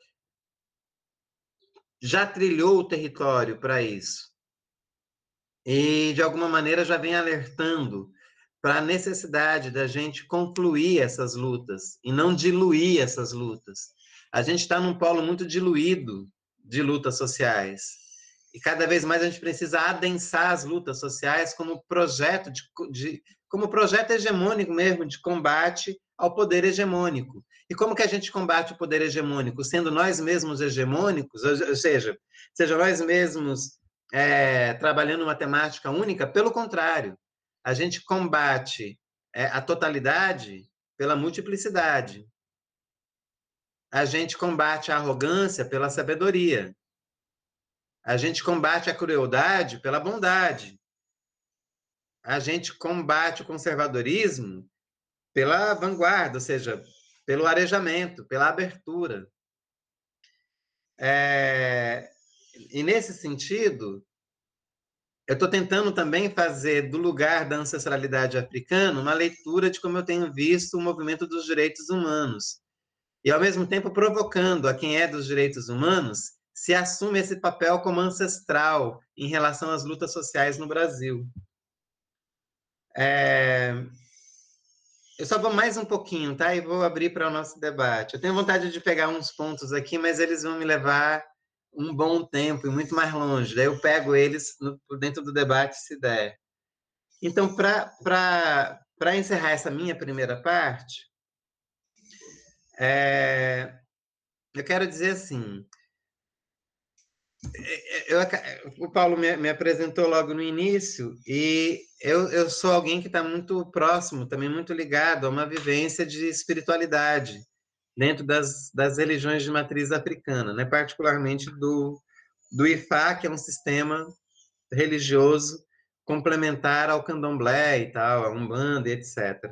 já trilhou o território para isso. E, de alguma maneira, já vem alertando para a necessidade da gente concluir essas lutas e não diluir essas lutas. A gente está num polo muito diluído de lutas sociais. E cada vez mais a gente precisa adensar as lutas sociais como projeto como projeto hegemônico mesmo, de combate ao poder hegemônico. E como que a gente combate o poder hegemônico? Sendo nós mesmos hegemônicos, ou seja nós mesmos trabalhando uma temática única? Pelo contrário, a gente combate a totalidade pela multiplicidade. A gente combate a arrogância pela sabedoria. A gente combate a crueldade pela bondade. A gente combate o conservadorismo pela vanguarda, ou seja, pelo arejamento, pela abertura. E nesse sentido, eu estou tentando também fazer do lugar da ancestralidade africana uma leitura de como eu tenho visto o movimento dos direitos humanos. E, ao mesmo tempo, provocando a quem é dos direitos humanos se assume esse papel como ancestral em relação às lutas sociais no Brasil. Eu só vou mais um pouquinho, tá? E vou abrir para o nosso debate. Eu tenho vontade de pegar uns pontos aqui, mas eles vão me levar um bom tempo e muito mais longe. Daí eu pego eles dentro do debate, se der. Então, para encerrar essa minha primeira parte, eu quero dizer assim, o Paulo me apresentou logo no início, e eu sou alguém que está muito próximo, também muito ligado a uma vivência de espiritualidade dentro das religiões de matriz africana, né? Particularmente do Ifá, que é um sistema religioso complementar ao candomblé e tal, a Umbanda, etc.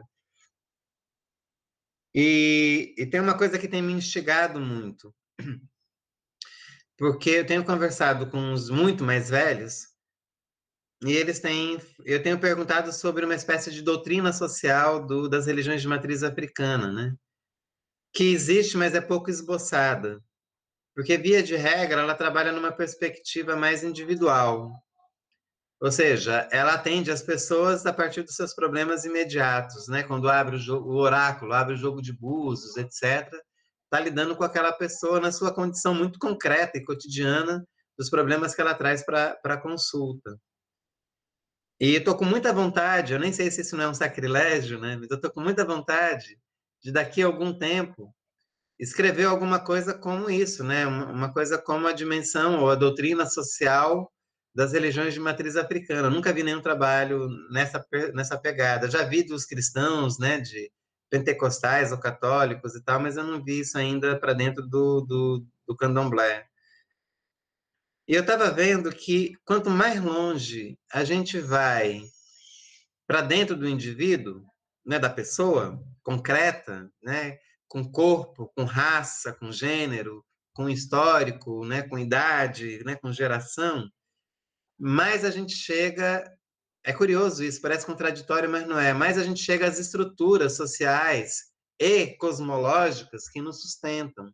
E tem uma coisa que tem me instigado muito, porque eu tenho conversado com os muito mais velhos, e eu tenho perguntado sobre uma espécie de doutrina social das religiões de matriz africana, né? Que existe, mas é pouco esboçada, porque, via de regra, ela trabalha numa perspectiva mais individual, ou seja, ela atende as pessoas a partir dos seus problemas imediatos, né? Quando abre o oráculo, abre o jogo de búzios, etc., está lidando com aquela pessoa na sua condição muito concreta e cotidiana dos problemas que ela traz para a consulta. E estou com muita vontade, eu nem sei se isso não é um sacrilégio, né? Mas eu estou com muita vontade de, daqui a algum tempo, escrever alguma coisa como isso, né? Uma coisa como a dimensão ou a doutrina social das religiões de matriz africana. Eu nunca vi nenhum trabalho nessa pegada. Já vi dos cristãos, né? De pentecostais ou católicos e tal, mas eu não vi isso ainda para dentro do candomblé. E eu estava vendo que quanto mais longe a gente vai para dentro do indivíduo, né, da pessoa concreta, né, com corpo, com raça, com gênero, com histórico, né, com idade, né, com geração, mais a gente chega. É curioso isso, parece contraditório, mas não é. Mais a gente chega às estruturas sociais e cosmológicas que nos sustentam.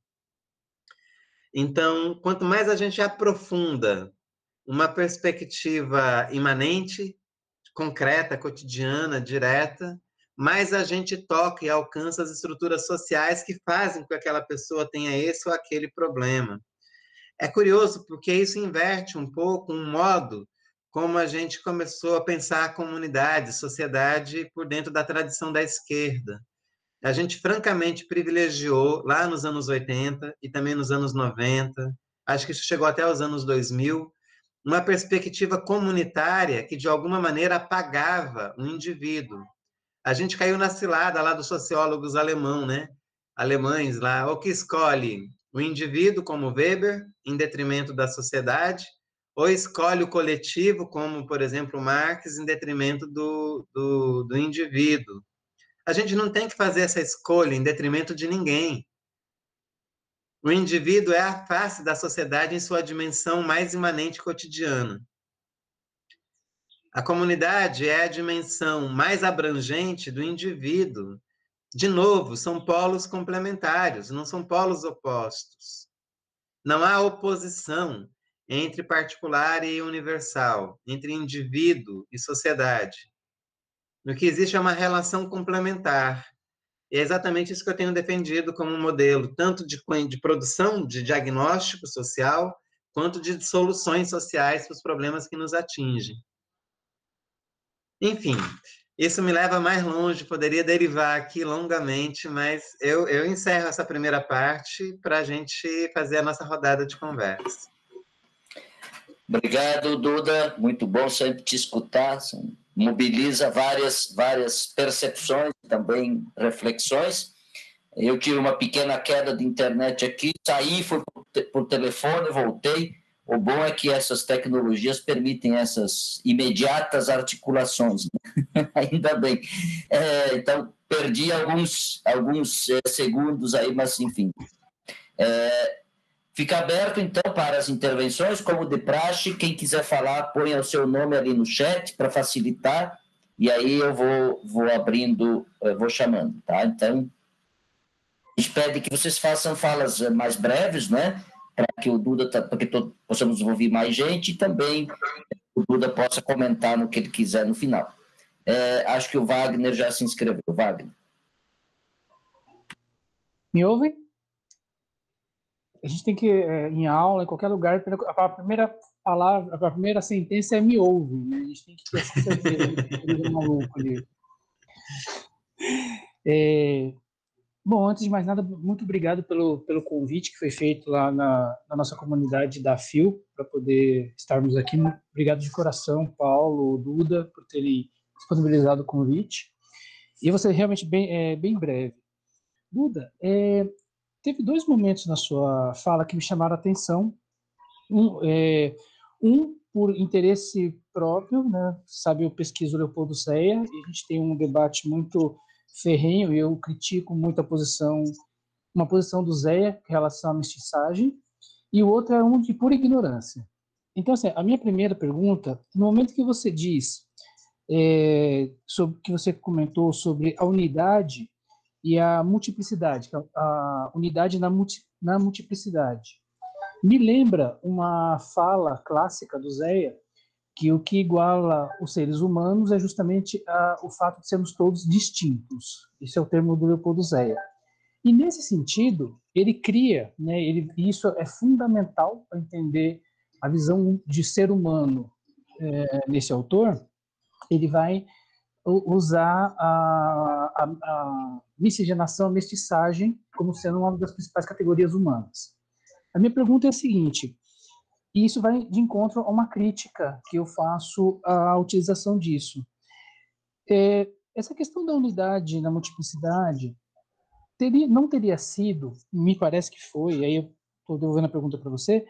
Então, quanto mais a gente aprofunda uma perspectiva imanente, concreta, cotidiana, direta, mais a gente toca e alcança as estruturas sociais que fazem com que aquela pessoa tenha esse ou aquele problema. É curioso porque isso inverte um pouco um modo como a gente começou a pensar a comunidade, sociedade por dentro da tradição da esquerda. A gente francamente privilegiou, lá nos anos 80 e também nos anos 90, acho que isso chegou até os anos 2000, uma perspectiva comunitária que, de alguma maneira, apagava o indivíduo. A gente caiu na cilada lá dos sociólogos alemães lá, ou que escolhe o indivíduo, como Weber, em detrimento da sociedade, ou escolhe o coletivo, como, por exemplo, Marx, em detrimento do indivíduo. A gente não tem que fazer essa escolha em detrimento de ninguém. O indivíduo é a face da sociedade em sua dimensão mais imanente cotidiana. A comunidade é a dimensão mais abrangente do indivíduo. De novo, são polos complementares, não são polos opostos. Não há oposição entre particular e universal, entre indivíduo e sociedade. O que existe é uma relação complementar. E é exatamente isso que eu tenho defendido como modelo, tanto de produção de diagnóstico social, quanto de soluções sociais para os problemas que nos atingem. Enfim, Isso me leva mais longe, poderia derivar aqui longamente, mas eu encerro essa primeira parte para a gente fazer a nossa rodada de conversa. Obrigado, Duda. Muito bom sempre te escutar. Mobiliza várias percepções, também reflexões. Eu tive uma pequena queda de internet aqui, saí, fui por telefone, voltei. O bom é que essas tecnologias permitem essas imediatas articulações, né? Ainda bem. Então, perdi alguns segundos aí, mas enfim. Fica aberto, então, para as intervenções, como de praxe. Quem quiser falar, ponha o seu nome ali no chat para facilitar, e aí eu vou abrindo, vou chamando, tá? Então, a gente pede que vocês façam falas mais breves, né? Para que o Duda, para que possamos ouvir mais gente, e também o Duda possa comentar no que ele quiser no final. Acho que o Wagner já se inscreveu. Wagner. Me ouvem? A gente tem que, em aula, em qualquer lugar, a primeira palavra, a primeira sentença é me ouve, né? A gente tem que ter essa certeza do maluco ali. Bom, antes de mais nada, muito obrigado pelo convite que foi feito lá na nossa comunidade da FIL, para poder estarmos aqui. Obrigado de coração, Paulo, Duda, por terem disponibilizado o convite. E eu vou ser realmente bem breve. Duda, teve dois momentos na sua fala que me chamaram a atenção. Um por interesse próprio, né? Sabe, eu pesquiso o Leopoldo Seyer e a gente tem um debate muito ferrenho e eu critico muito uma posição do Zéia em relação à mestiçagem, e o outro é um de pura ignorância. Então, assim, a minha primeira pergunta, no momento que você diz, que você comentou sobre a unidade e a multiplicidade, a unidade na multiplicidade, me lembra uma fala clássica do Zéia, que o que iguala os seres humanos é justamente o fato de sermos todos distintos. Esse é o termo do Leopoldo Zéia. E nesse sentido, ele cria, né, isso é fundamental para entender a visão de ser humano nesse autor. Ele vai usar a miscigenação, a mestiçagem, como sendo uma das principais categorias humanas. A minha pergunta é a seguinte: e isso vai de encontro a uma crítica que eu faço à utilização disso. Essa questão da unidade na multiplicidade não teria sido, me parece que foi, aí eu estou devolvendo a pergunta para você,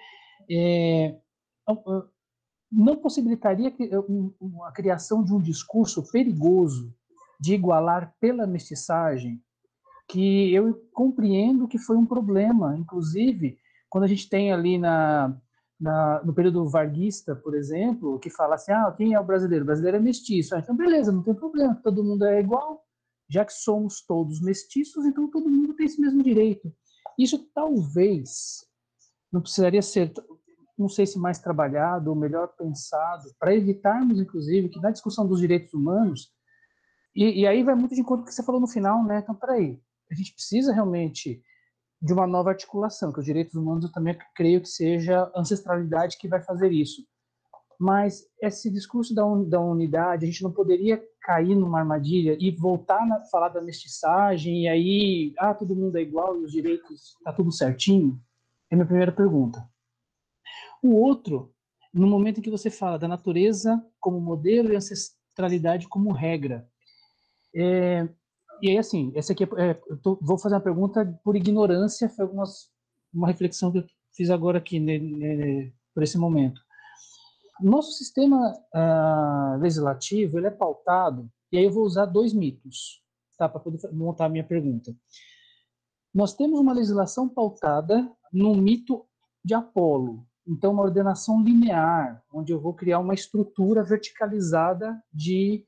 não possibilitaria a criação de um discurso perigoso de igualar pela mestiçagem, que eu compreendo que foi um problema, inclusive, quando a gente tem ali no período varguista, por exemplo, que fala assim, quem é o brasileiro? O brasileiro é mestiço. Então, beleza, não tem problema, todo mundo é igual, já que somos todos mestiços, então todo mundo tem esse mesmo direito. Isso talvez não precisaria ser, não sei se mais trabalhado ou melhor pensado, para evitarmos, inclusive, que na discussão dos direitos humanos, e aí vai muito de encontro com o que você falou no final, né? Então, peraí, a gente precisa realmente de uma nova articulação, que os direitos humanos eu também creio que seja a ancestralidade que vai fazer isso. Mas esse discurso da unidade, a gente não poderia cair numa armadilha e voltar a falar da mestiçagem, e aí, todo mundo é igual e os direitos, tá tudo certinho? É a minha primeira pergunta. O outro, no momento em que você fala da natureza como modelo e ancestralidade como regra. E aí, assim, essa aqui vou fazer uma pergunta por ignorância, foi uma reflexão que eu fiz agora aqui, por esse momento. Nosso sistema legislativo, ele é pautado, e aí eu vou usar dois mitos, tá, para poder montar a minha pergunta. Nós temos uma legislação pautada no mito de Apolo, então uma ordenação linear, onde eu vou criar uma estrutura verticalizada de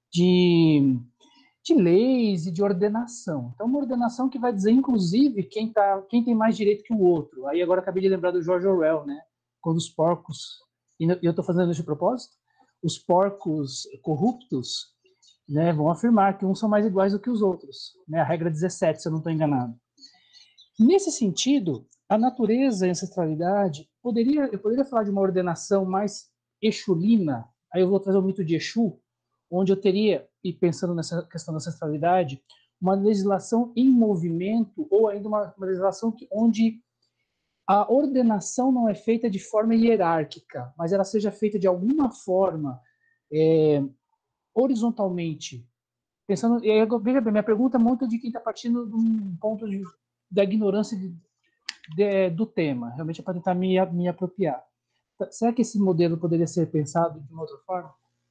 leis e de ordenação. Então, uma ordenação que vai dizer, inclusive, quem tem mais direito que o outro. Aí agora acabei de lembrar do George Orwell, né? Quando os porcos, e eu estou fazendo isso de propósito, os porcos corruptos, né, vão afirmar que uns são mais iguais do que os outros. Né? A regra 17, se eu não estou enganado. Nesse sentido, a natureza e a ancestralidade, eu poderia falar de uma ordenação mais exulina, aí eu vou trazer o mito de Exu, onde eu teria e pensando nessa questão da ancestralidade, uma legislação em movimento ou ainda uma legislação onde a ordenação não é feita de forma hierárquica, mas ela seja feita de alguma forma horizontalmente. Pensando, veja bem, minha pergunta é muito de quem está partindo de um ponto da ignorância do tema, realmente é para tentar me apropriar. Será que esse modelo poderia ser pensado de uma outra forma?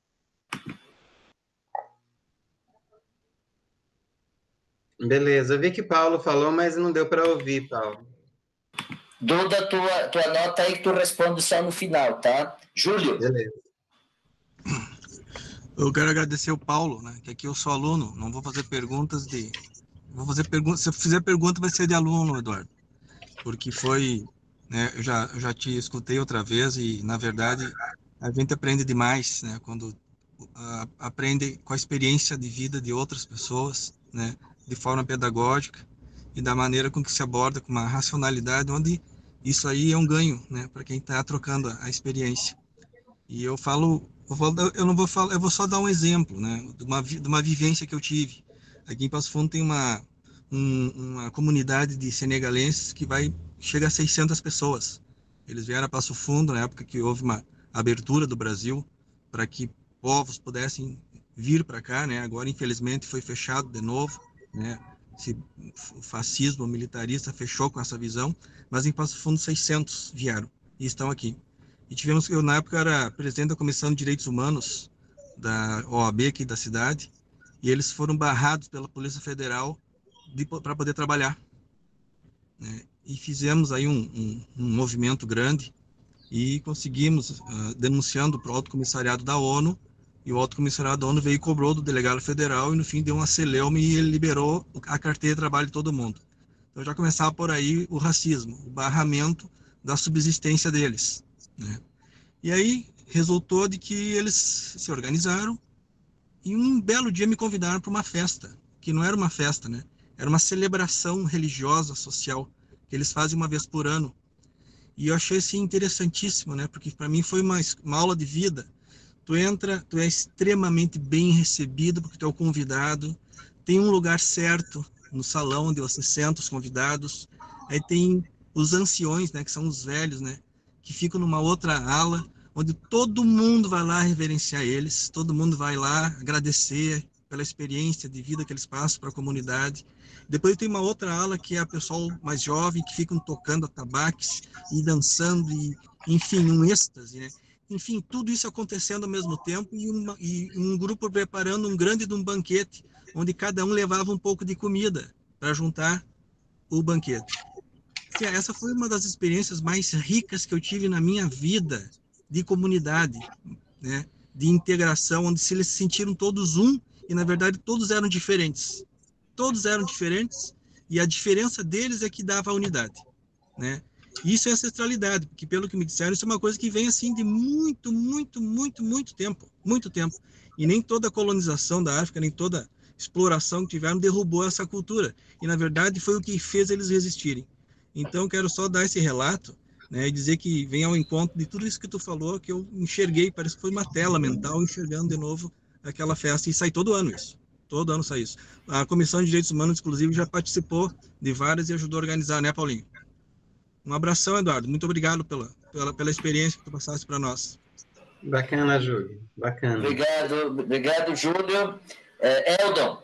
Beleza, eu vi que Paulo falou, mas não deu para ouvir, Paulo. Duda, tua nota aí que tu responde só no final, tá? Júlio. Beleza. Eu quero agradecer o Paulo, né? Que aqui eu sou aluno, não vou fazer perguntas se eu fizer pergunta vai ser de aluno, Eduardo. Porque foi, né, eu já te escutei outra vez e, na verdade, a gente aprende demais, né? Quando aprende com a experiência de vida de outras pessoas, né? De forma pedagógica e da maneira com que se aborda com uma racionalidade, onde isso aí é um ganho, né? Para quem está trocando a experiência. E eu vou só dar um exemplo, né, de uma vivência que eu tive. Aqui em Passo Fundo tem uma comunidade de senegalenses que chega a 600 pessoas. Eles vieram a Passo Fundo na época que houve uma abertura do Brasil para que povos pudessem vir para cá, né? Agora, infelizmente, foi fechado de novo, né? O fascismo militarista fechou com essa visão, mas em Passo Fundo 600 vieram e estão aqui. E eu na época era presidente da Comissão de Direitos Humanos da OAB aqui da cidade, e eles foram barrados pela Polícia Federal para poder trabalhar, né? E fizemos aí um movimento grande e conseguimos, denunciando para o Alto Comissariado da ONU, e o Alto Comissariado da ONU veio e cobrou do delegado federal e no fim deu uma celeuma e ele liberou a carteira de trabalho de todo mundo. Então já começava por aí o racismo, o barramento da subsistência deles, né? E aí resultou de que eles se organizaram e um belo dia me convidaram para uma festa, que não era uma festa, né? Era uma celebração religiosa, social, que eles fazem uma vez por ano. E eu achei assim interessantíssimo, né? Porque para mim foi uma aula de vida. Tu entra, tu é extremamente bem recebido porque tu é o convidado, tem um lugar certo no salão onde você senta os convidados, aí tem os anciões, né, que são os velhos, né, que ficam numa outra ala, onde todo mundo vai lá reverenciar eles, todo mundo vai lá agradecer pela experiência de vida que eles passam para a comunidade. Depois tem uma outra ala que é a pessoal mais jovem, que ficam tocando atabaques e dançando, e, enfim, um êxtase, né? Enfim, tudo isso acontecendo ao mesmo tempo e um grupo preparando um grande banquete, onde cada um levava um pouco de comida para juntar o banquete. Essa foi uma das experiências mais ricas que eu tive na minha vida de comunidade, né? De integração, onde eles se sentiram todos um e, na verdade, todos eram diferentes. Todos eram diferentes e a diferença deles é que dava a unidade, né? Isso é ancestralidade, porque pelo que me disseram, isso é uma coisa que vem assim de muito tempo, muito tempo. E nem toda a colonização da África, nem toda exploração que tiveram derrubou essa cultura. E na verdade foi o que fez eles resistirem. Então quero só dar esse relato, né, e dizer que vem ao encontro de tudo isso que tu falou, que eu enxerguei, parece que foi uma tela mental enxergando de novo aquela festa, e sai todo ano isso. Todo ano sai isso. A Comissão de Direitos Humanos, inclusive, já participou de várias e ajudou a organizar, né, Paulinho? Um abração, Eduardo. Muito obrigado pela experiência que tu passaste para nós. Bacana, Júlio. Bacana. Obrigado, Júlio. Eldon.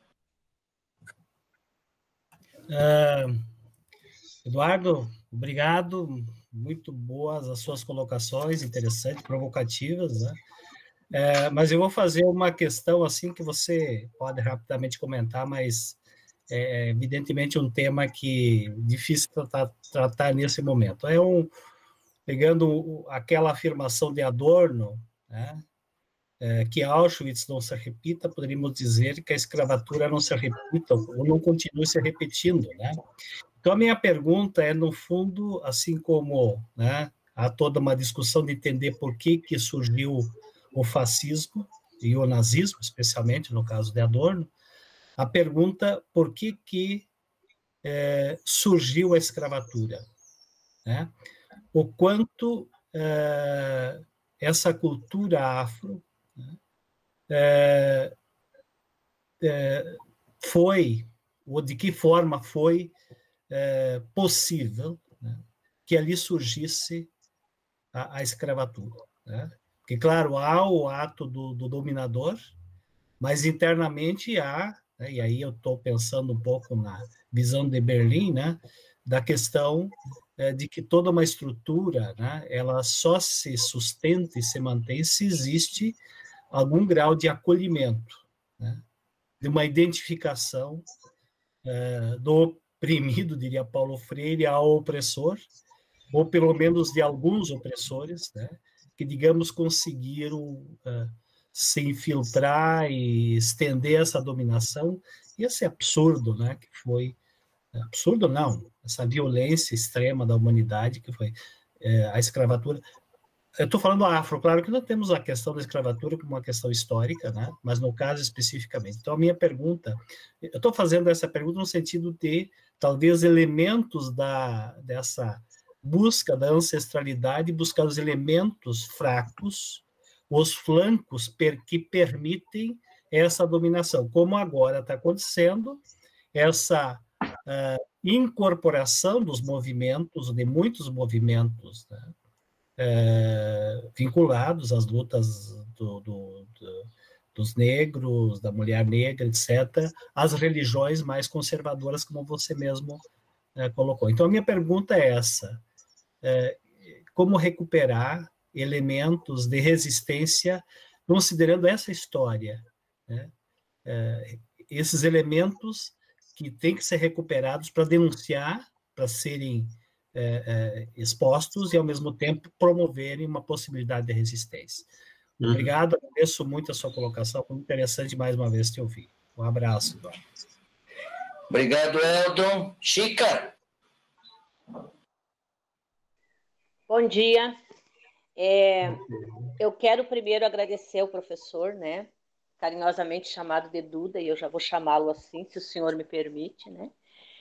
Eduardo, obrigado. Muito boas as suas colocações, interessantes, provocativas, né? Mas eu vou fazer uma questão assim que você pode rapidamente comentar, mas é evidentemente um tema que é difícil tratar nesse momento. Pegando aquela afirmação de Adorno, né, que Auschwitz não se repita, poderíamos dizer que a escravatura não se repita ou não continue se repetindo, né? Então, a minha pergunta é, no fundo, assim como, né, há toda uma discussão de entender por que surgiu o fascismo e o nazismo, especialmente no caso de Adorno, a pergunta por que surgiu a escravatura, né? O quanto essa cultura afro, né, foi, ou de que forma foi possível, né, que ali surgisse a escravatura, né? Porque, claro, há o ato do dominador, mas internamente há, né, e aí eu estou pensando um pouco na visão de Berlim, né, da questão de que toda uma estrutura, né, ela só se sustenta e se mantém se existe algum grau de acolhimento, né, de uma identificação do oprimido, diria Paulo Freire, ao opressor, ou pelo menos de alguns opressores, né, que, digamos, conseguiram se infiltrar e estender essa dominação, e esse absurdo, né, que foi, absurdo não, essa violência extrema da humanidade, que foi a escravatura. Eu estou falando afro, claro que nós temos a questão da escravatura como uma questão histórica, né? Mas no caso especificamente. Então, a minha pergunta, eu estou fazendo essa pergunta no sentido de, talvez, elementos dessa busca da ancestralidade, buscar os elementos fracos, os flancos que permitem essa dominação, como agora está acontecendo, essa incorporação dos movimentos, de muitos movimentos, né, vinculados às lutas dos negros, da mulher negra, etc., às religiões mais conservadoras, como você mesmo colocou. Então, a minha pergunta é essa: como recuperar elementos de resistência, considerando essa história, né? Esses elementos que têm que ser recuperados para denunciar, para serem expostos e, ao mesmo tempo, promoverem uma possibilidade de resistência. Obrigado, agradeço muito a sua colocação, foi interessante mais uma vez te ouvir. Um abraço, Eduardo. Obrigado, Eldon. Chica? Bom dia. Eu quero primeiro agradecer ao professor, né, carinhosamente chamado de Duda, e eu já vou chamá-lo assim, se o senhor me permite, né?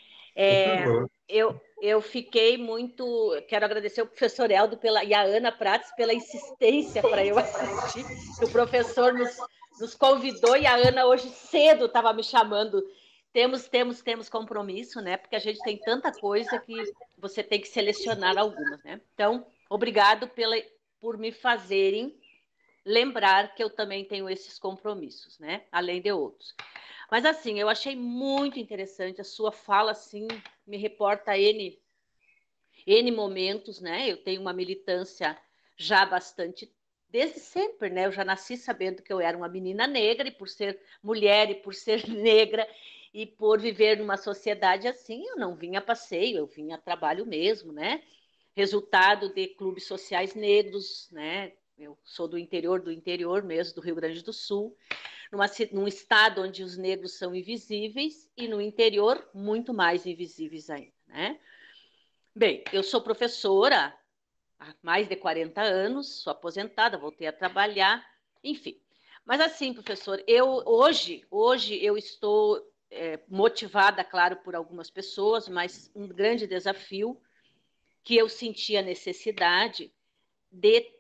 Eu fiquei muito... Quero agradecer ao professor Eldo e a Ana Prates pela insistência para eu assistir. O professor nos convidou e a Ana hoje cedo estava me chamando. Temos compromisso, né? Porque a gente tem tanta coisa que você tem que selecionar algumas, né? Então, obrigado por me fazerem lembrar que eu também tenho esses compromissos, né? Além de outros. Mas, assim, eu achei muito interessante a sua fala, assim, me reporta N momentos, né? Eu tenho uma militância já bastante, desde sempre, né? Eu já nasci sabendo que eu era uma menina negra, e por ser mulher e por ser negra e por viver numa sociedade assim, eu não vinha a passeio, eu vinha a trabalho mesmo, né? Resultado de clubes sociais negros, né? Eu sou do interior mesmo, do Rio Grande do Sul, num estado onde os negros são invisíveis e no interior muito mais invisíveis ainda, né? Bem, eu sou professora há mais de 40 anos, sou aposentada, voltei a trabalhar, enfim. Mas assim, professor, hoje eu estou motivada, claro, por algumas pessoas, mas um grande desafio que eu senti a necessidade de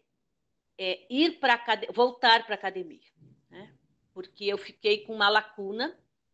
voltar para a academia, né? Porque eu fiquei com uma lacuna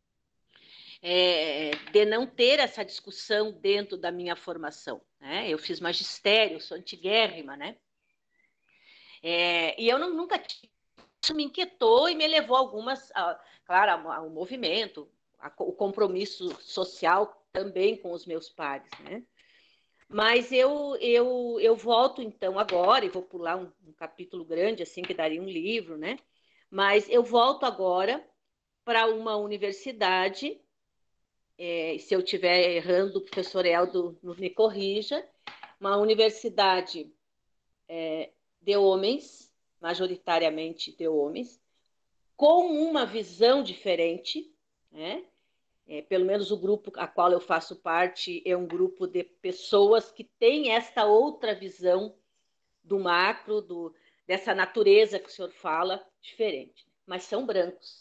de não ter essa discussão dentro da minha formação, né? Eu fiz magistério, sou antiguérrima, né? E eu nunca tive, isso me inquietou e me levou claro, ao movimento, o compromisso social também com os meus pares, né? Mas eu volto, então, agora, e vou pular um capítulo grande, assim, que daria um livro, né? Mas eu volto agora para uma universidade, se eu estiver errando, o professor Eldo me corrija, uma universidade de homens, majoritariamente de homens, com uma visão diferente, né? Pelo menos o grupo a qual eu faço parte é um grupo de pessoas que têm esta outra visão do macro, dessa natureza que o senhor fala, diferente, mas são brancos.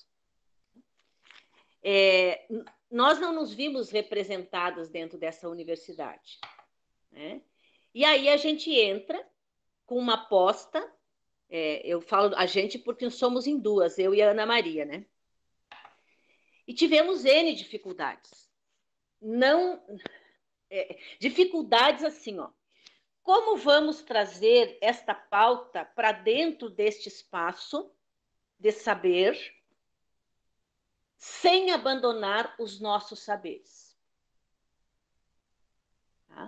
Nós não nos vimos representadas dentro dessa universidade, né? E aí a gente entra com uma aposta, eu falo a gente porque somos em duas, eu e a Ana Maria, né? E tivemos N dificuldades. Não, dificuldades assim, ó. Como vamos trazer esta pauta para dentro deste espaço de saber, sem abandonar os nossos saberes? Tá?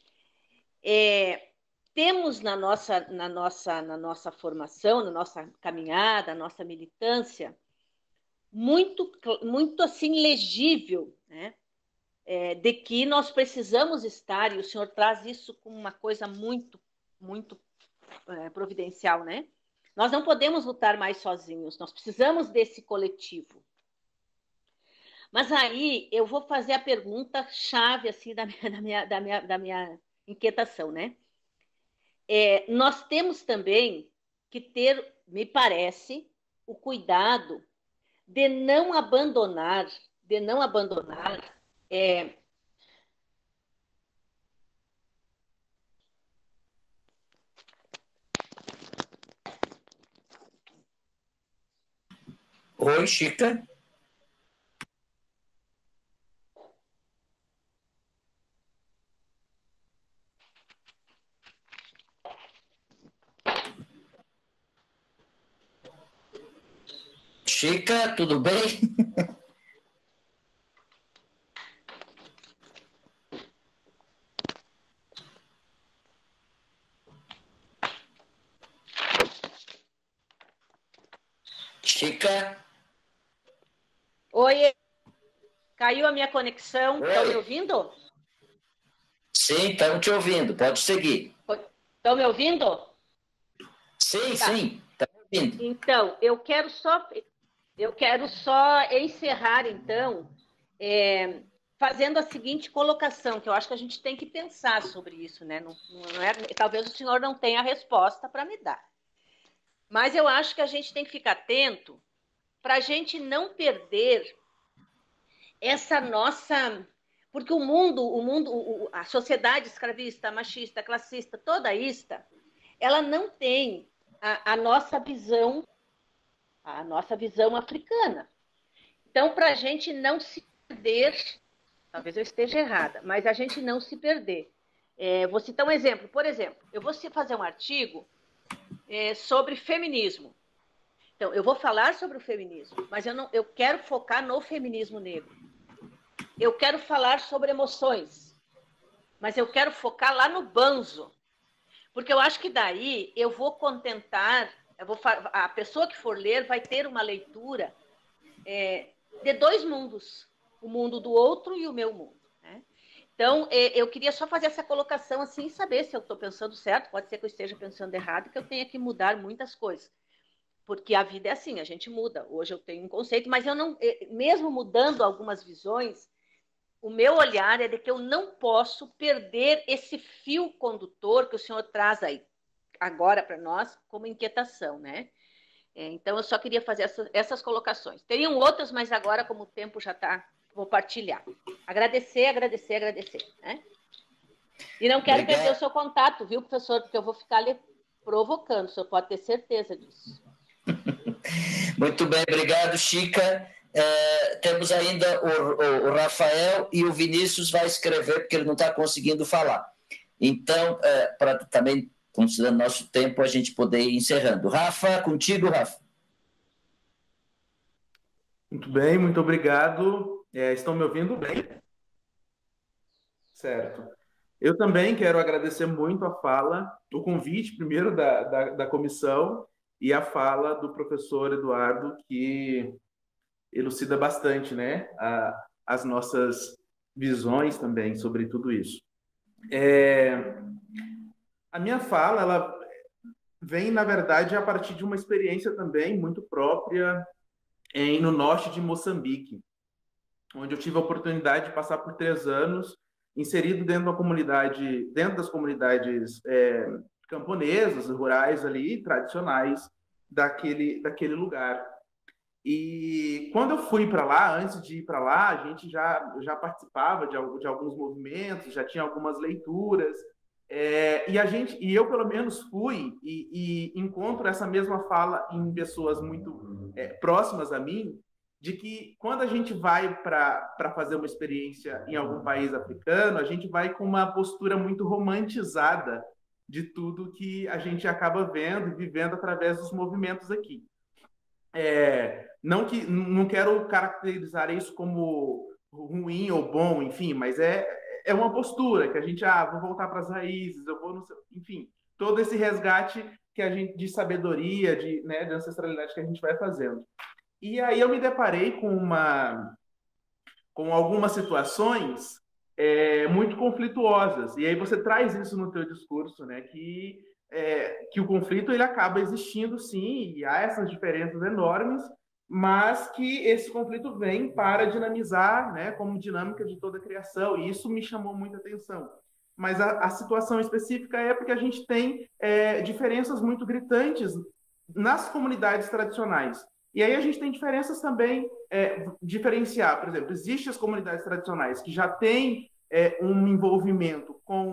Temos na nossa formação, na nossa caminhada, na nossa militância, muito assim legível, né? De que nós precisamos estar, e o senhor traz isso como uma coisa muito, muito providencial, né? Nós não podemos lutar mais sozinhos, nós precisamos desse coletivo. Mas aí eu vou fazer a pergunta chave assim, da minha inquietação, né? Nós temos também que ter, me parece, o cuidado de não abandonar Oi, Chica. Chica, tudo bem? Chica? Oi, caiu a minha conexão, estão me ouvindo? Sim, estamos te ouvindo, pode seguir. Estão me ouvindo? Sim, tá. Sim, está me ouvindo. Então, eu quero só encerrar, então, fazendo a seguinte colocação, que eu acho que a gente tem que pensar sobre isso, né? Não talvez o senhor não tenha a resposta para me dar. Mas eu acho que a gente tem que ficar atento para a gente não perder essa nossa... Porque a sociedade escravista, machista, classista, toda ista, ela não tem a nossa visão africana. Então, para a gente não se perder, talvez eu esteja errada, mas a gente não se perder. Vou citar um exemplo. Por exemplo, eu vou fazer um artigo sobre feminismo. Então, eu vou falar sobre o feminismo, mas eu quero focar no feminismo negro. Eu quero falar sobre emoções, mas eu quero focar lá no banzo. Porque eu acho que daí eu vou contentar, a pessoa que for ler vai ter uma leitura de dois mundos, o mundo do outro e o meu mundo. Né? Então, eu queria só fazer essa colocação assim e saber se eu estou pensando certo, pode ser que eu esteja pensando errado, que eu tenha que mudar muitas coisas. Porque a vida é assim, a gente muda. Hoje eu tenho um conceito, mas eu não, mesmo mudando algumas visões, o meu olhar é de que eu não posso perder esse fio condutor que o senhor traz aí agora para nós como inquietação, né? Então, eu só queria fazer essas colocações. Teriam outras, mas agora, como o tempo já está, vou partilhar. Agradecer. Né? E não quero perder o seu contato, viu, professor? Porque eu vou ficar lhe provocando, o senhor pode ter certeza disso. Muito bem, obrigado, Chica. Temos ainda o Rafael e o Vinícius vai escrever, porque ele não está conseguindo falar. Então, para também, considerando nosso tempo, a gente poder ir encerrando. Rafa, contigo, Rafa. Muito bem, muito obrigado. Estão me ouvindo bem? Certo. Eu também quero agradecer muito a fala, o convite primeiro da comissão e a fala do professor Eduardo, que elucida bastante, né, as nossas visões também sobre tudo isso. A minha fala, ela vem, na verdade, a partir de uma experiência também muito própria no norte de Moçambique, onde eu tive a oportunidade de passar por 3 anos inserido dentro das comunidades camponesas, rurais ali, tradicionais daquele lugar. E quando eu fui para lá, antes de ir para lá, a gente já participava de alguns movimentos, já tinha algumas leituras, e eu pelo menos fui e encontro essa mesma fala em pessoas muito próximas a mim, de que quando a gente vai para fazer uma experiência em algum país africano, a gente vai com uma postura muito romantizada de tudo que a gente acaba vendo e vivendo através dos movimentos aqui. Não quero caracterizar isso como ruim ou bom, enfim, mas é uma postura que a gente, vou voltar para as raízes, eu vou, enfim, todo esse resgate que a gente, de sabedoria, de ancestralidade que a gente vai fazendo. E aí eu me deparei com algumas situações muito conflituosas. E aí você traz isso no teu discurso, né? Que o conflito ele acaba existindo, sim, e há essas diferenças enormes, mas que esse conflito vem para dinamizar, né, como dinâmica de toda a criação. E isso me chamou muita atenção. Mas a situação específica é porque a gente tem diferenças muito gritantes nas comunidades tradicionais. E aí a gente tem diferenças também, diferenciar, por exemplo, existem as comunidades tradicionais que já têm um envolvimento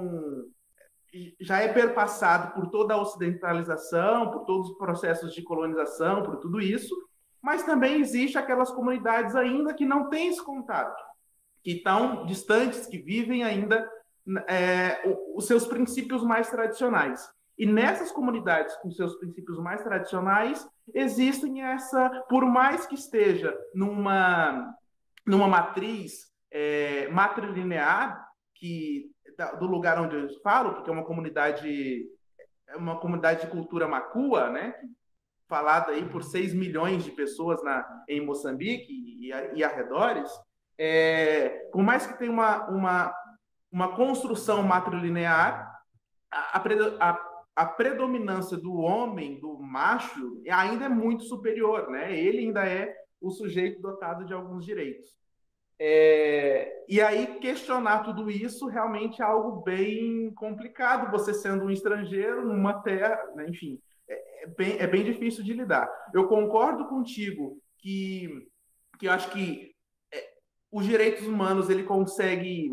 já é perpassado por toda a ocidentalização, por todos os processos de colonização, por tudo isso, mas também existe aquelas comunidades ainda que não têm esse contato, que estão distantes, que vivem ainda os seus princípios mais tradicionais. E nessas comunidades com seus princípios mais tradicionais, existem por mais que esteja numa matriz matrilinear, do lugar onde eu falo, porque é uma comunidade de cultura macua, né, falada aí por 6 milhões de pessoas em Moçambique e arredores, por mais que tenha uma construção matrilinear, a predominância do homem, do macho, ainda é muito superior, né? Ele ainda é o sujeito dotado de alguns direitos. E aí, questionar tudo isso realmente é algo bem complicado, você sendo um estrangeiro numa terra, né? Enfim, é bem difícil de lidar. Eu concordo contigo que eu acho que os direitos humanos, ele consegue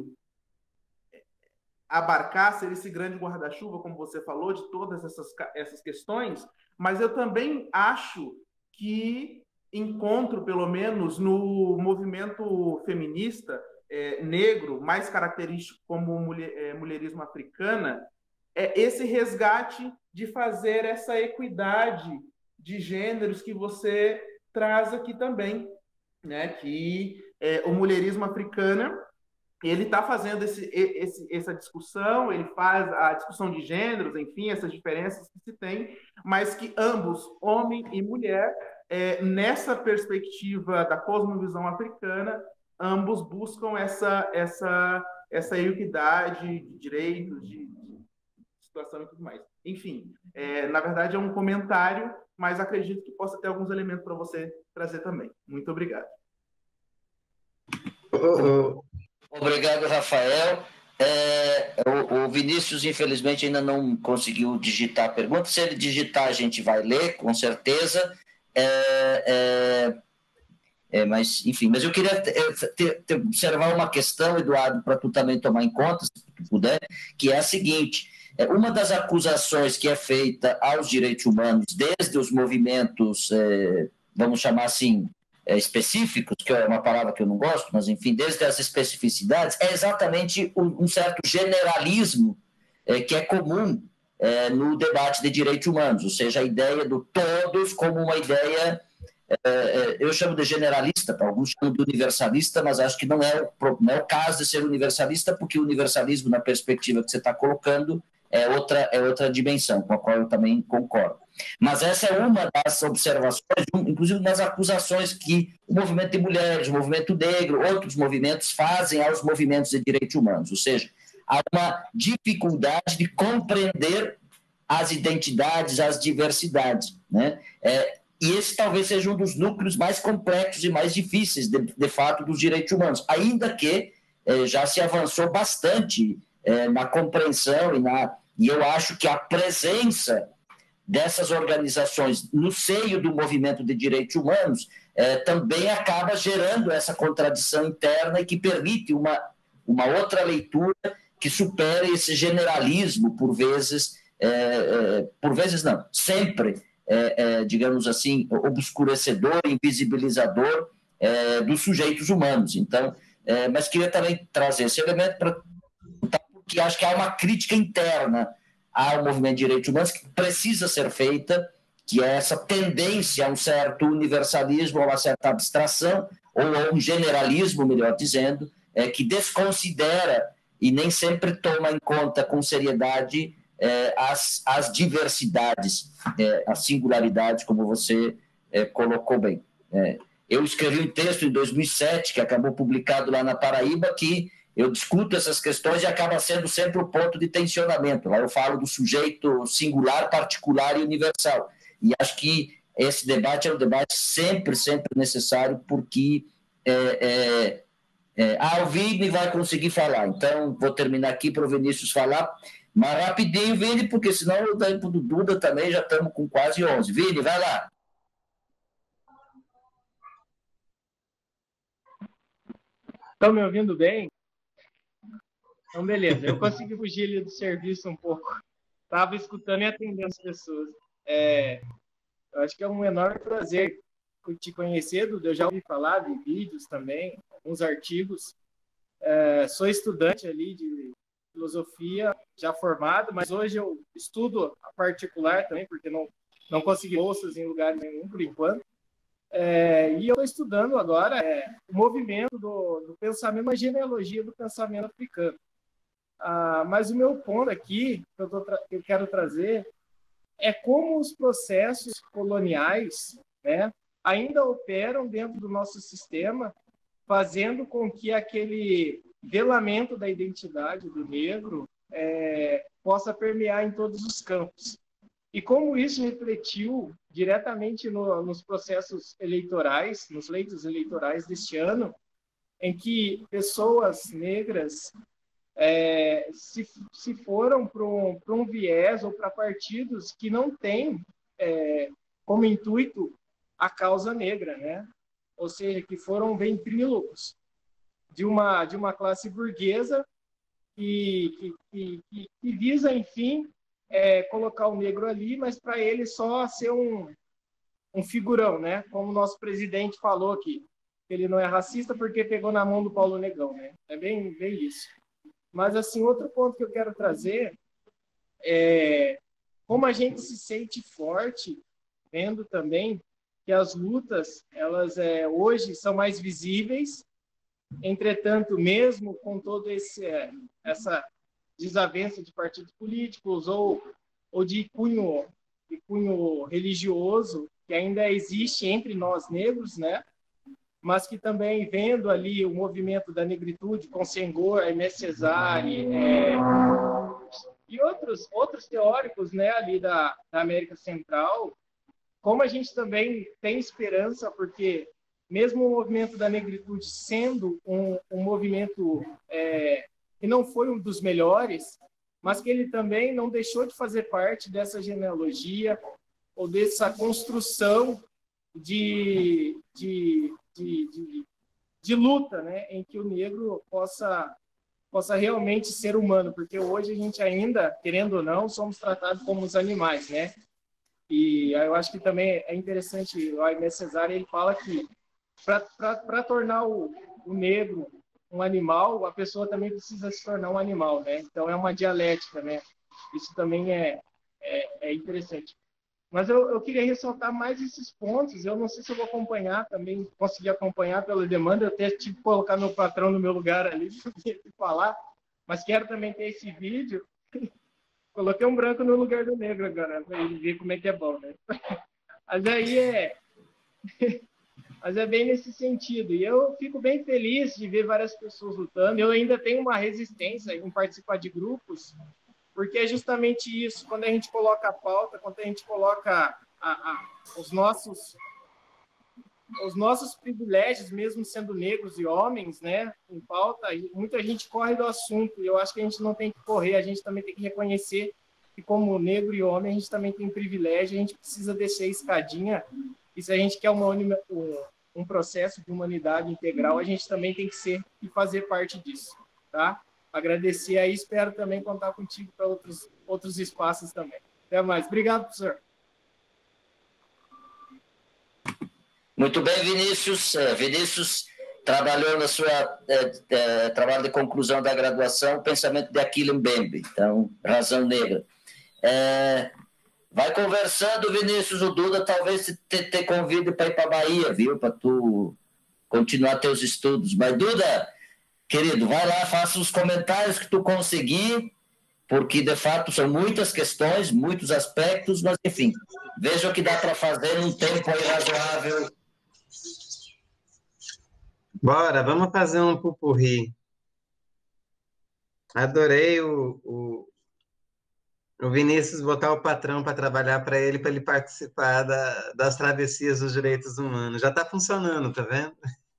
abarcar, ser esse grande guarda-chuva, como você falou, de todas essas questões, mas eu também acho que encontro, pelo menos no movimento feminista negro, mais característico como mulherismo africana, esse resgate de fazer essa equidade de gêneros que você traz aqui também, né? Que o mulherismo africano, ele está fazendo essa discussão, ele faz a discussão de gêneros, enfim, essas diferenças que se tem, mas que ambos, homem e mulher, nessa perspectiva da cosmovisão africana, ambos buscam essa equidade de direitos, de situação e tudo mais. Enfim, na verdade é um comentário, mas acredito que possa ter alguns elementos para você trazer também. Muito obrigado. Obrigado, Rafael. O Vinícius, infelizmente, ainda não conseguiu digitar a pergunta. Se ele digitar, a gente vai ler, com certeza. Mas, enfim, mas eu queria observar uma questão, Eduardo, para tu também tomar em conta, se tu puder, que é a seguinte: uma das acusações que é feita aos direitos humanos desde os movimentos, vamos chamar assim, específicos, que é uma palavra que eu não gosto, mas enfim, desde as especificidades, é exatamente um certo generalismo que é comum no debate de direitos humanos, ou seja, a ideia do todos como uma ideia, eu chamo de generalista, alguns chamam de universalista, mas acho que não é o caso de ser universalista, porque o universalismo, na perspectiva que você está colocando, é outra dimensão, com a qual eu também concordo. Mas essa é uma das observações, inclusive nas acusações que o movimento de mulheres, o movimento negro, outros movimentos fazem aos movimentos de direitos humanos, ou seja, há uma dificuldade de compreender as identidades, as diversidades, né? E esse talvez seja um dos núcleos mais complexos e mais difíceis, de fato, dos direitos humanos, ainda que já se avançou bastante na compreensão e eu acho que a presença dessas organizações no seio do movimento de direitos humanos também acaba gerando essa contradição interna e que permite uma outra leitura que supere esse generalismo, por vezes não, sempre, digamos assim, obscurecedor, invisibilizador dos sujeitos humanos. Então, mas queria também trazer esse elemento porque acho que há uma crítica interna ao movimento de direitos humanos que precisa ser feita, que é essa tendência a um certo universalismo, a uma certa abstração, ou a um generalismo, melhor dizendo, que desconsidera e nem sempre toma em conta com seriedade as diversidades, as singularidades, como você colocou bem. Eu escrevi um texto em 2007, que acabou publicado lá na Paraíba, que eu discuto essas questões e acaba sendo sempre o ponto de tensionamento. Lá eu falo do sujeito singular, particular e universal. E acho que esse debate é um debate sempre necessário, porque o Vini vai conseguir falar. Então, vou terminar aqui para o Vinícius falar, mas rapidinho, Vini, porque senão o tempo do Duda também já estamos com quase 11. Vini, vai lá. Estão me ouvindo bem? Então, beleza. Eu consegui fugir ali do serviço um pouco. Estava escutando e atendendo as pessoas. Eu acho que é um enorme prazer te conhecer, Duda. Eu já ouvi falar de vídeos também, alguns artigos. Sou estudante ali de filosofia, já formado, mas hoje eu estudo a particular também, porque não consegui bolsas em lugar nenhum, por enquanto. E eu estou estudando agora o movimento do pensamento, uma genealogia do pensamento africano. Mas o meu ponto aqui, que eu quero trazer, é como os processos coloniais, né, ainda operam dentro do nosso sistema, fazendo com que aquele velamento da identidade do negro possa permear em todos os campos. E como isso refletiu diretamente nos processos eleitorais, nos pleitos eleitorais deste ano, em que pessoas negras se foram para um viés ou para partidos que não têm como intuito a causa negra, né? Ou seja, que foram ventrílocos de uma classe burguesa que visa, enfim, colocar o negro ali, mas para ele só ser um figurão, né? Como o nosso presidente falou aqui, que ele não é racista porque pegou na mão do Paulo Negão, né? É bem isso. Mas, assim, outro ponto que eu quero trazer é como a gente se sente forte, vendo também que as lutas, elas hoje são mais visíveis, entretanto, mesmo com todo essa desavença de partidos políticos ou de cunho religioso, que ainda existe entre nós negros, né? Mas que também, vendo ali o movimento da negritude, com Senghor, Aimé Césaire, e outros teóricos, né, ali da América Central, como a gente também tem esperança, porque mesmo o movimento da negritude sendo um movimento que não foi um dos melhores, mas que ele também não deixou de fazer parte dessa genealogia ou dessa construção de luta, né, em que o negro possa realmente ser humano, porque hoje a gente ainda, querendo ou não, somos tratados como os animais, né? E eu acho que também é interessante, o Aimé Césaire, ele fala que para tornar o negro um animal, a pessoa também precisa se tornar um animal, né? Então é uma dialética, né? Isso também é interessante. Mas eu queria ressaltar mais esses pontos. Eu não sei se eu vou acompanhar também, conseguir acompanhar pela demanda. Eu até tive que colocar meu patrão no meu lugar ali para falar, mas quero também ter esse vídeo. Coloquei um branco no lugar do negro agora, para ele ver como é que é bom, né? Mas aí mas é bem nesse sentido. E eu fico bem feliz de ver várias pessoas lutando. Eu ainda tenho uma resistência em participar de grupos, porque é justamente isso. Quando a gente coloca a pauta, quando a gente coloca os nossos privilégios, mesmo sendo negros e homens, né, em pauta, muita gente corre do assunto. E eu acho que a gente não tem que correr, a gente também tem que reconhecer que, como negro e homem, a gente também tem privilégio, a gente precisa descer a escadinha. E se a gente quer um processo de humanidade integral, a gente também tem que ser e fazer parte disso, tá? Agradecer aí, espero também contar contigo para outros espaços também. Até mais. Obrigado, professor. Muito bem, Vinícius. Vinícius trabalhou na sua trabalho de conclusão da graduação, pensamento de Achille Mbembe, então, Razão Negra. Vai conversando, Vinícius, o Duda talvez te convide para ir para a Bahia, viu, para tu continuar teus estudos. Mas, Duda, querido, vai lá, faça os comentários que tu conseguir, porque, de fato, são muitas questões, muitos aspectos, mas, enfim, veja o que dá para fazer num tempo aí razoável. Bora, vamos fazer um pupurri. Adorei o Vinícius botar o patrão para trabalhar para ele participar das travessias dos direitos humanos. Já está funcionando, tá vendo?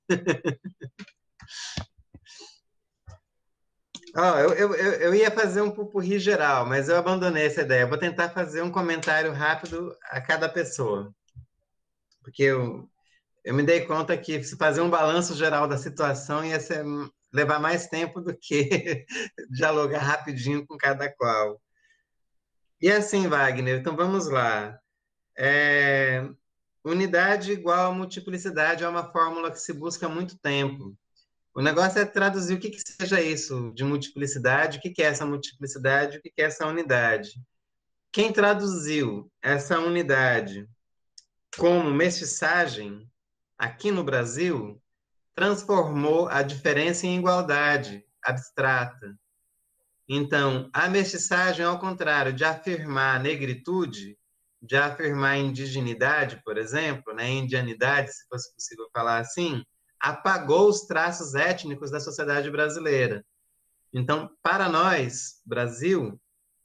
Eu ia fazer um pupurri geral, mas eu abandonei essa ideia. Vou tentar fazer um comentário rápido a cada pessoa. Porque eu me dei conta que se fazer um balanço geral da situação ia levar mais tempo do que dialogar rapidinho com cada qual. E assim, Wagner, então vamos lá. Unidade igual a multiplicidade é uma fórmula que se busca há muito tempo. O negócio é traduzir o que seja isso de multiplicidade, o que é essa multiplicidade, o que é essa unidade. Quem traduziu essa unidade como mestiçagem aqui no Brasil transformou a diferença em igualdade abstrata. Então, a mestiçagem, ao contrário de afirmar negritude, de afirmar indigenidade, por exemplo, né, indianidade, se fosse possível falar assim, apagou os traços étnicos da sociedade brasileira. Então, para nós, Brasil,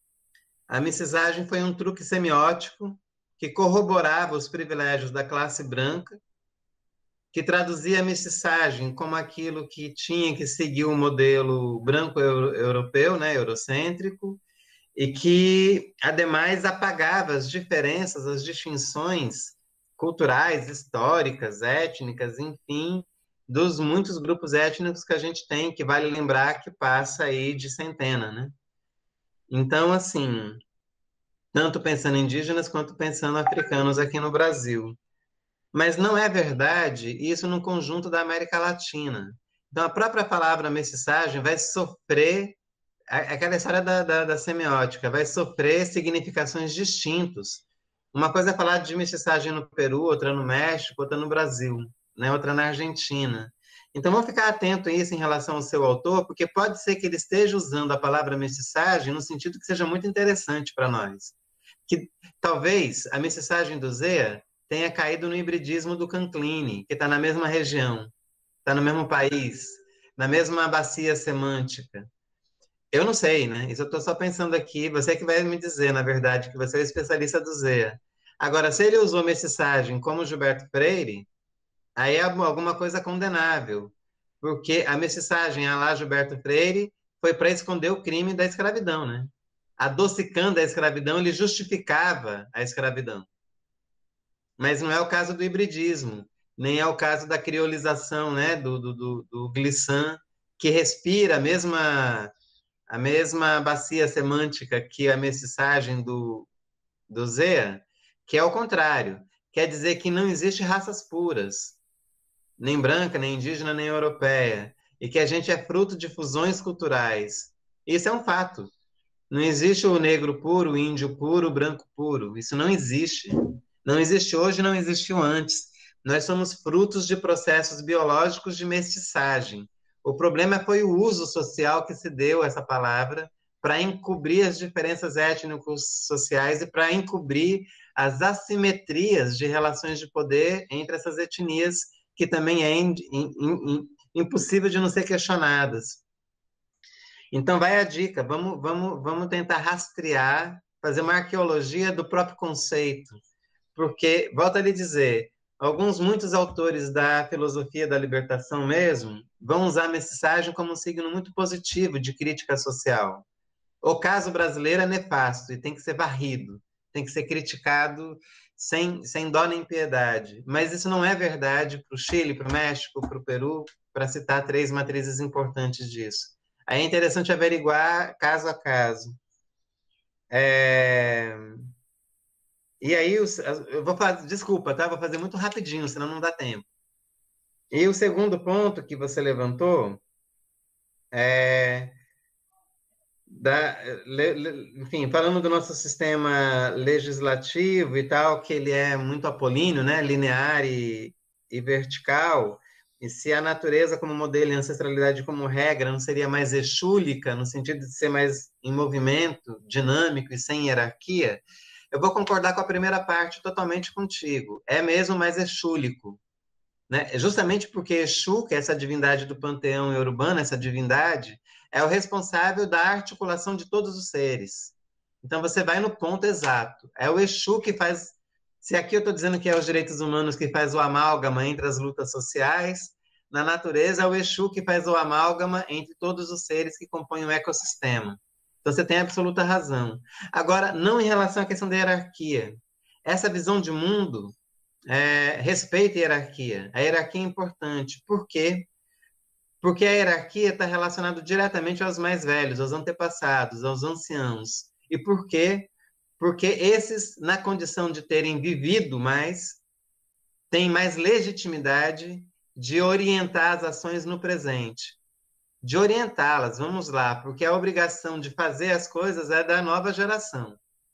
a mestiçagem foi um truque semiótico que corroborava os privilégios da classe branca, que traduzia a mestiçagem como aquilo que tinha que seguir o modelo branco-europeu, né, eurocêntrico, e que, ademais, apagava as diferenças, as distinções culturais, históricas, étnicas, enfim, dos muitos grupos étnicos que a gente tem, que vale lembrar que passa aí de centena, né? Então, assim, tanto pensando em indígenas quanto pensando africanos aqui no Brasil. Mas não é verdade isso no conjunto da América Latina. Então, a própria palavra mestiçagem vai sofrer, aquela história da semiótica, vai sofrer significações distintas. Uma coisa é falar de mestiçagem no Peru, outra no México, outra no Brasil, né? Outra na Argentina. Então, vamos ficar atento a isso em relação ao seu autor, porque pode ser que ele esteja usando a palavra mestiçagem no sentido que seja muito interessante para nós. Que talvez a mestiçagem do Zea tenha caído no hibridismo do Canclini, que está na mesma região, está no mesmo país, na mesma bacia semântica. Eu não sei, né? Isso eu estou só pensando aqui, você que vai me dizer, na verdade, que você é o especialista do Zea. Agora, se ele usou mestiçagem como Gilberto Freire, aí é alguma coisa condenável, porque a mestiçagem a lá Gilberto Freire foi para esconder o crime da escravidão, né? Adocicando a escravidão, ele justificava a escravidão. Mas não é o caso do hibridismo, nem é o caso da criolização, né, do glissant, que respira a mesma bacia semântica que a mestiçagem do Zea, que é o contrário. Quer dizer que não existe raças puras, nem branca, nem indígena, nem europeia, e que a gente é fruto de fusões culturais. Isso é um fato. Não existe o negro puro, o índio puro, o branco puro. Isso não existe. Não existe hoje, não existiu antes. Nós somos frutos de processos biológicos de mestiçagem. O problema foi o uso social que se deu a essa palavra para encobrir as diferenças étnico-sociais e para encobrir as assimetrias de relações de poder entre essas etnias, que também é impossível de não ser questionadas. Então, vai a dica, vamos tentar rastrear, fazer uma arqueologia do próprio conceito, porque, volto a lhe dizer, muitos autores da filosofia da libertação mesmo vão usar a mestiçagem como um signo muito positivo de crítica social. O caso brasileiro é nefasto e tem que ser varrido, tem que ser criticado sem dó nem piedade. Mas isso não é verdade para o Chile, para o México, para o Peru, para citar 3 matrizes importantes disso. Aí é interessante averiguar caso a caso. E aí, eu vou fazer, desculpa, tá? Vou fazer muito rapidinho, senão não dá tempo. E o segundo ponto que você levantou é enfim, falando do nosso sistema legislativo e tal, que ele é muito apolíneo, né? Linear e vertical. E se a natureza como modelo e a ancestralidade como regra não seria mais exúlica, no sentido de ser mais em movimento, dinâmico e sem hierarquia, eu vou concordar com a primeira parte totalmente contigo. É mesmo mais exúlico, né? Justamente porque Exu, que é essa divindade do panteão iorubano, essa divindade, é o responsável da articulação de todos os seres. Então você vai no ponto exato. É o Exu que faz. Se aqui eu estou dizendo que é os direitos humanos que faz o amálgama entre as lutas sociais, na natureza é o Exu que faz o amálgama entre todos os seres que compõem o ecossistema. Então você tem absoluta razão. Agora, não em relação à questão da hierarquia. Essa visão de mundo respeita a hierarquia. A hierarquia é importante. Por quê? Porque a hierarquia está relacionada diretamente aos mais velhos, aos antepassados, aos anciãos. E por quê? Porque esses, na condição de terem vivido mais, têm mais legitimidade de orientar as ações no presente. De orientá-las, vamos lá, porque a obrigação de fazer as coisas é da nova geração.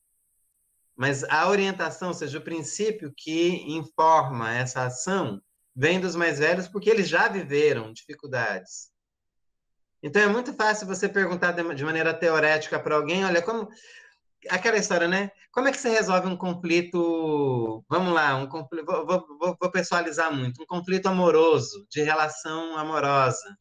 Mas a orientação, ou seja, o princípio que informa essa ação, vem dos mais velhos porque eles já viveram dificuldades. Então é muito fácil você perguntar de maneira teorética para alguém, olha, como aquela história, né? Como é que você resolve um conflito? Vamos lá, vou pessoalizar muito, um conflito amoroso, de relação amorosa.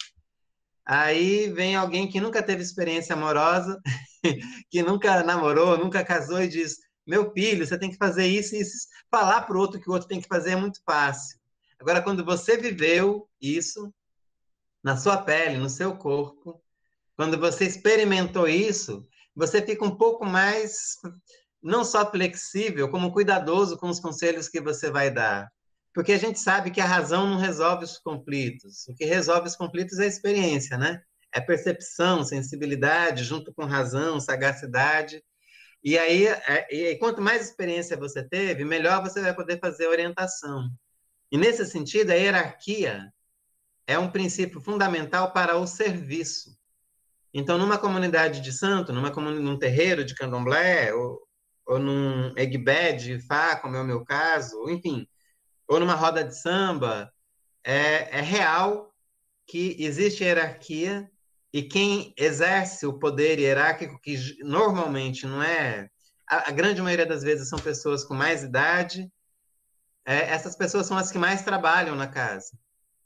Aí vem alguém que nunca teve experiência amorosa, que nunca namorou, nunca casou e diz: meu filho, você tem que fazer isso e isso. Falar para o outro que o outro tem que fazer é muito fácil. Agora, quando você viveu isso na sua pele, no seu corpo, quando você experimentou isso, você fica um pouco mais, não só flexível, como cuidadoso com os conselhos que você vai dar. Porque a gente sabe que a razão não resolve os conflitos. O que resolve os conflitos é a experiência, né? É percepção, sensibilidade, junto com razão, sagacidade. E aí, quanto mais experiência você teve, melhor você vai poder fazer orientação. E nesse sentido, a hierarquia é um princípio fundamental para o serviço. Então, numa comunidade de santo, num terreiro de candomblé, ou num egbé de Ifá, como é o meu caso, enfim, ou numa roda de samba, é real que existe hierarquia e quem exerce o poder hierárquico, que normalmente não é... A grande maioria das vezes são pessoas com mais idade, essas pessoas são as que mais trabalham na casa.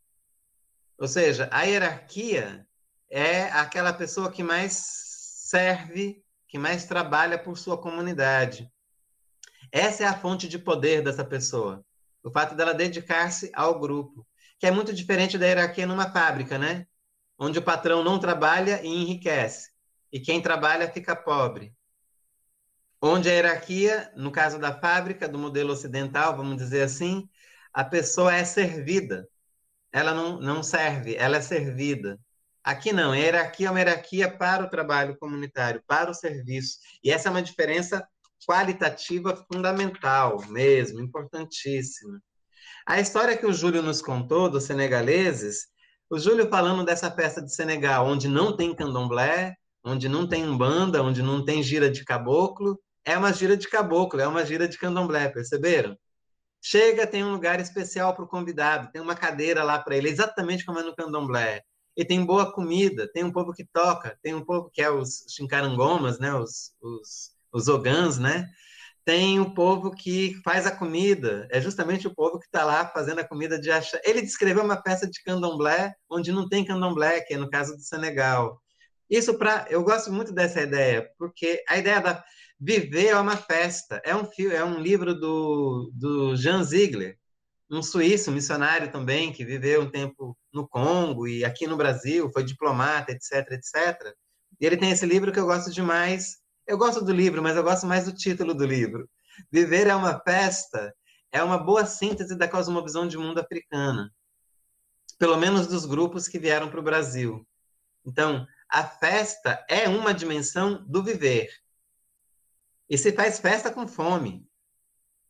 Ou seja, a hierarquia é aquela pessoa que mais serve, que mais trabalha por sua comunidade. Essa é a fonte de poder dessa pessoa. O fato dela dedicar-se ao grupo, que é muito diferente da hierarquia numa fábrica, né? Onde o patrão não trabalha e enriquece, e quem trabalha fica pobre. Onde a hierarquia, no caso da fábrica, do modelo ocidental, vamos dizer assim, a pessoa é servida. Ela não serve, ela é servida. Aqui não, a hierarquia é uma hierarquia para o trabalho comunitário, para o serviço. E essa é uma diferença qualitativa fundamental mesmo, importantíssima. A história que o Júlio nos contou dos senegaleses, o Júlio falando dessa festa de Senegal, onde não tem candomblé, onde não tem umbanda, onde não tem gira de caboclo, é uma gira de caboclo, é uma gira de candomblé, perceberam? Chega, tem um lugar especial para o convidado, tem uma cadeira lá para ele, exatamente como é no candomblé. E tem boa comida, tem um povo que toca, tem um povo que é os chincarangomas, né? Os ogãs, né? Tem um povo que faz a comida, é justamente o povo que está lá fazendo a comida de axé. Ele descreveu uma peça de candomblé onde não tem candomblé, que é no caso do Senegal. Eu gosto muito dessa ideia, porque a ideia da viver é uma festa. É um livro do Jean Ziegler, um suíço missionário também, que viveu um tempo no Congo e aqui no Brasil, foi diplomata, etc, etc. E ele tem esse livro que eu gosto demais. Eu gosto do livro, mas eu gosto mais do título do livro. Viver é uma festa é uma boa síntese da cosmovisão de mundo africana, pelo menos dos grupos que vieram para o Brasil. Então, a festa é uma dimensão do viver. E se faz festa com fome.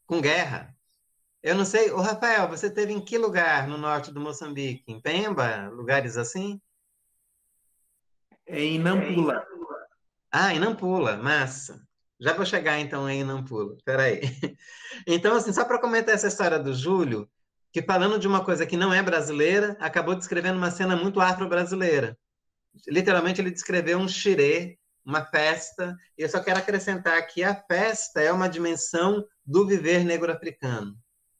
com guerra. Eu não sei, o Rafael, você esteve em que lugar no norte do Moçambique? Em Pemba? Lugares assim? Em Nampula. Ah, em Nampula, massa. Já vou chegar então aí em Nampula, peraí. Então, assim, só para comentar essa história do Júlio, que falando de uma coisa que não é brasileira, acabou descrevendo uma cena muito afro-brasileira. Literalmente, ele descreveu um xirê, uma festa, e eu só quero acrescentar que a festa é uma dimensão do viver negro-africano.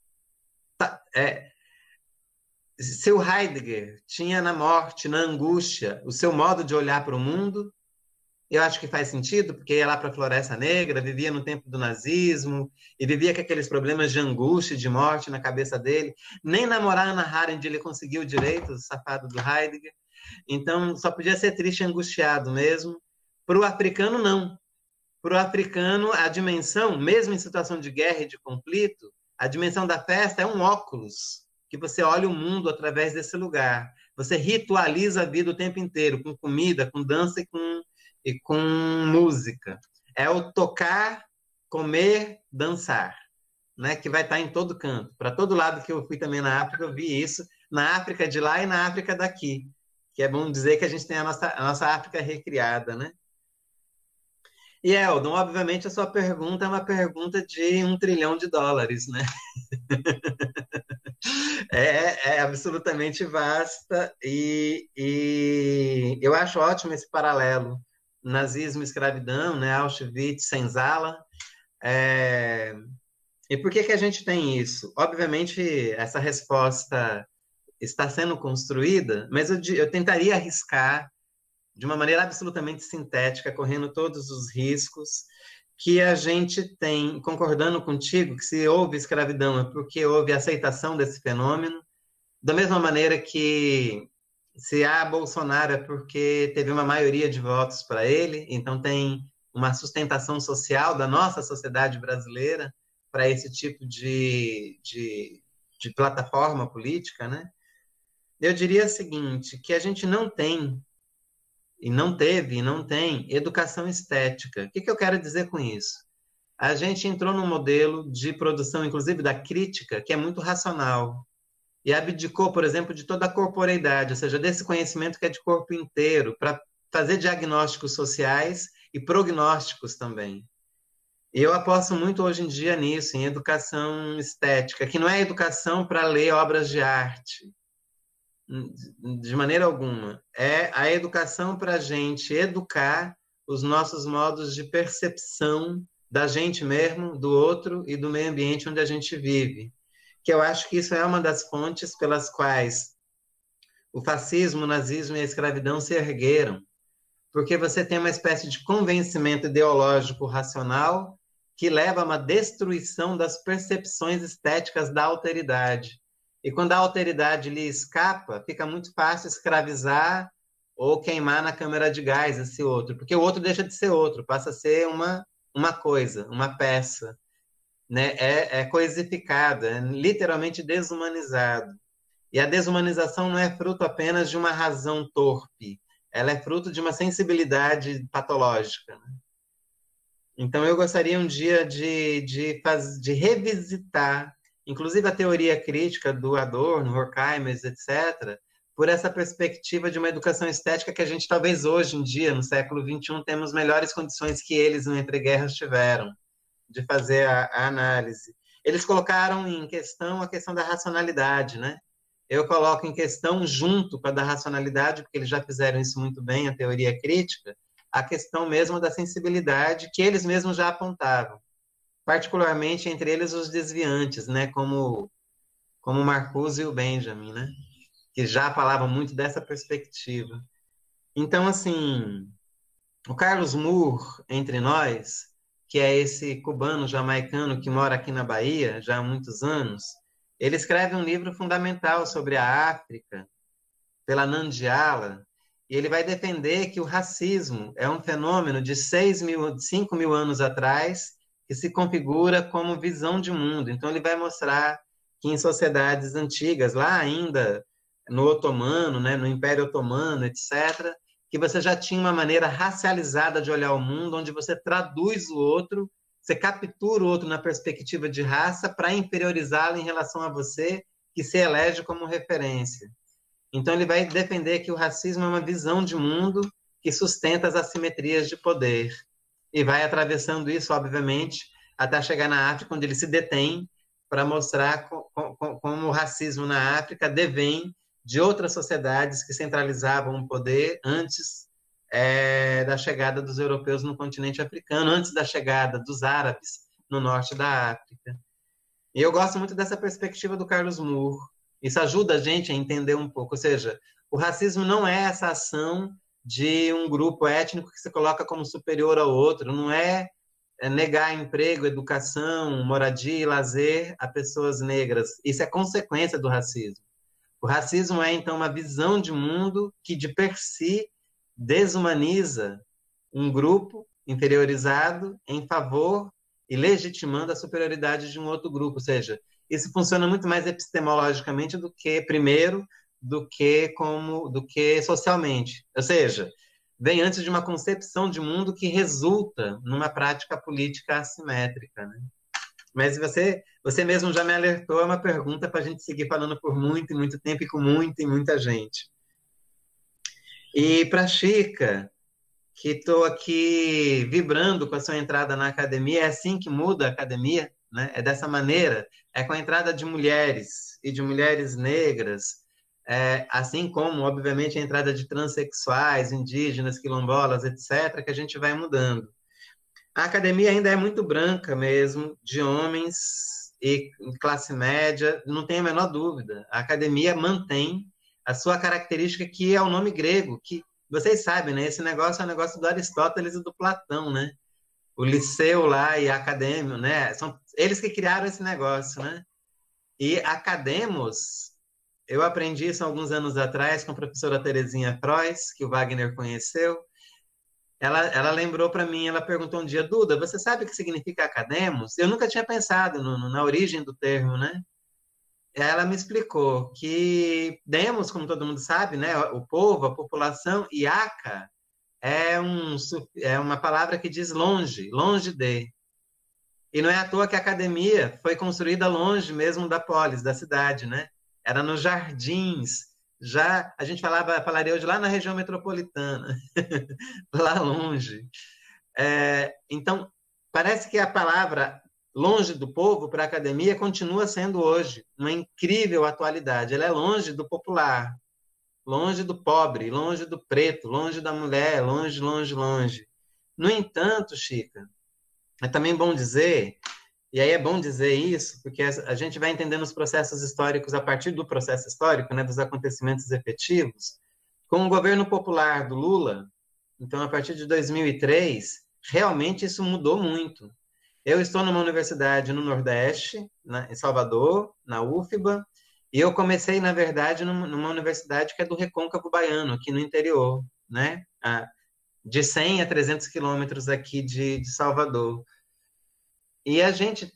Se o Heidegger tinha na morte, na angústia, o seu modo de olhar para o mundo, eu acho que faz sentido, porque ia lá para a Floresta Negra, vivia no tempo do nazismo, e vivia com aqueles problemas de angústia e de morte na cabeça dele. Nem namorar Ana Arendt ele conseguiu direito, o safado do Heidegger. Então, só podia ser triste e angustiado mesmo. Para o africano, não. Para o africano, a dimensão, mesmo em situação de guerra e de conflito, a dimensão da festa é um óculos, que você olha o mundo através desse lugar. Você ritualiza a vida o tempo inteiro, com comida, com dança e com música. É o tocar, comer, dançar, né? Que vai estar em todo canto. Para todo lado que eu fui também na África, eu vi isso. Na África de lá e na África daqui. Que é bom dizer que a gente tem a nossa África recriada, né? E, Eldon, obviamente a sua pergunta é uma pergunta de $1 trilhão, né? É absolutamente vasta e eu acho ótimo esse paralelo. Nazismo, escravidão, né? Auschwitz, Senzala. E por que a gente tem isso? Obviamente, essa resposta está sendo construída, mas eu tentaria arriscar de uma maneira absolutamente sintética, correndo todos os riscos, que a gente tem, concordando contigo, que se houve escravidão é porque houve aceitação desse fenômeno, da mesma maneira que se há Bolsonaro é porque teve uma maioria de votos para ele, então tem uma sustentação social da nossa sociedade brasileira para esse tipo de plataforma política, né? Eu diria o seguinte, que a gente não tem, e não teve, e não tem, educação estética. O que eu quero dizer com isso? A gente entrou num modelo de produção, inclusive da crítica, que é muito racional, e abdicou, por exemplo, de toda a corporeidade, ou seja, desse conhecimento que é de corpo inteiro, para fazer diagnósticos sociais e prognósticos também. E eu aposto muito hoje em dia nisso, em educação estética, que não é educação para ler obras de arte, de maneira alguma. É a educação para a gente educar os nossos modos de percepção da gente mesmo, do outro e do meio ambiente onde a gente vive. Que eu acho que isso é uma das fontes pelas quais o fascismo, o nazismo e a escravidão se ergueram. Porque você tem uma espécie de convencimento ideológico racional que leva a uma destruição das percepções estéticas da alteridade. E quando a alteridade lhe escapa, fica muito fácil escravizar ou queimar na câmara de gás esse outro, porque o outro deixa de ser outro, passa a ser uma coisa, uma peça, né? É coisificado, é literalmente desumanizado. E a desumanização não é fruto apenas de uma razão torpe, ela é fruto de uma sensibilidade patológica, né? Então, eu gostaria um dia de revisitar, inclusive a teoria crítica do Adorno, Horkheimer, etc., por essa perspectiva de uma educação estética que a gente talvez hoje em dia, no século XXI, temos melhores condições que eles no Entre Guerras tiveram, de fazer a análise. Eles colocaram em questão a questão da racionalidade, né? Eu coloco em questão, junto com a da racionalidade, porque eles já fizeram isso muito bem, a teoria crítica, a questão mesmo da sensibilidade, que eles mesmos já apontavam. Particularmente entre eles os desviantes, né? Como o Marcuse e o Benjamin, né? Que já falavam muito dessa perspectiva. Então, assim, o Carlos Moore, entre nós, que é esse cubano jamaicano que mora aqui na Bahia já há muitos anos, ele escreve um livro fundamental sobre a África, pela Nandiala, e ele vai defender que o racismo é um fenômeno de 5 mil anos atrás, que se configura como visão de mundo. Então, ele vai mostrar que em sociedades antigas, lá ainda no Otomano, né, no Império Otomano, etc., que você já tinha uma maneira racializada de olhar o mundo, onde você traduz o outro você captura o outro na perspectiva de raça para inferiorizá-lo em relação a você, que se elege como referência. Então, ele vai defender que o racismo é uma visão de mundo que sustenta as assimetrias de poder. E vai atravessando isso, obviamente, até chegar na África, onde ele se detém para mostrar como o racismo na África devém de outras sociedades que centralizavam o poder antes da chegada dos europeus no continente africano, antes da chegada dos árabes no norte da África. E eu gosto muito dessa perspectiva do Carlos Moore. Isso ajuda a gente a entender um pouco. Ou seja, o racismo não é essa ação de um grupo étnico que se coloca como superior ao outro, não é negar emprego, educação, moradia e lazer a pessoas negras. Isso é consequência do racismo. O racismo é, então, uma visão de mundo que, de per si, desumaniza um grupo inferiorizado em favor e legitimando a superioridade de um outro grupo. Ou seja, isso funciona muito mais epistemologicamente do que socialmente. Ou seja, vem antes de uma concepção de mundo que resulta numa prática política assimétrica, né? Mas você mesmo já me alertou, é uma pergunta para a gente seguir falando por muito e muito tempo e com muita e muita gente. E para a Chica, que estou aqui vibrando com a sua entrada na academia, é assim que muda a academia, né? É dessa maneira, é com a entrada de mulheres e de mulheres negras, assim como, obviamente, a entrada de transexuais, indígenas, quilombolas, etc., que a gente vai mudando. A academia ainda é muito branca mesmo, de homens e classe média, não tem a menor dúvida. A academia mantém a sua característica, que é o nome grego, que vocês sabem, né? Esse negócio é um negócio do Aristóteles e do Platão, né? O liceu lá e a academia, né? São eles que criaram esse negócio, né? E academos, eu aprendi isso há alguns anos atrás com a professora Terezinha Frois, que o Wagner conheceu. Ela lembrou para mim, ela perguntou um dia: Duda, você sabe o que significa academos? Eu nunca tinha pensado na origem do termo, né? Ela me explicou que demos, como todo mundo sabe, né, o povo, a população, e aca é uma palavra que diz longe, longe de. E não é à toa que a academia foi construída longe mesmo da polis, da cidade, né? Era nos jardins, já a gente falaria hoje lá na região metropolitana, lá longe. Então, parece que a palavra longe do povo para a academia continua sendo hoje uma incrível atualidade. Ela é longe do popular, longe do pobre, longe do preto, longe da mulher, longe, longe, longe. No entanto, Chica, é também bom dizer, e aí é bom dizer isso, porque a gente vai entendendo os processos históricos a partir do processo histórico, né, dos acontecimentos efetivos. Com o governo popular do Lula, então, a partir de 2003, realmente isso mudou muito. Eu estou numa universidade no Nordeste, em Salvador, na UFBA, e eu comecei, na verdade, numa universidade que é do Recôncavo Baiano, aqui no interior, né? De 100 a 300 quilômetros aqui de Salvador. E a gente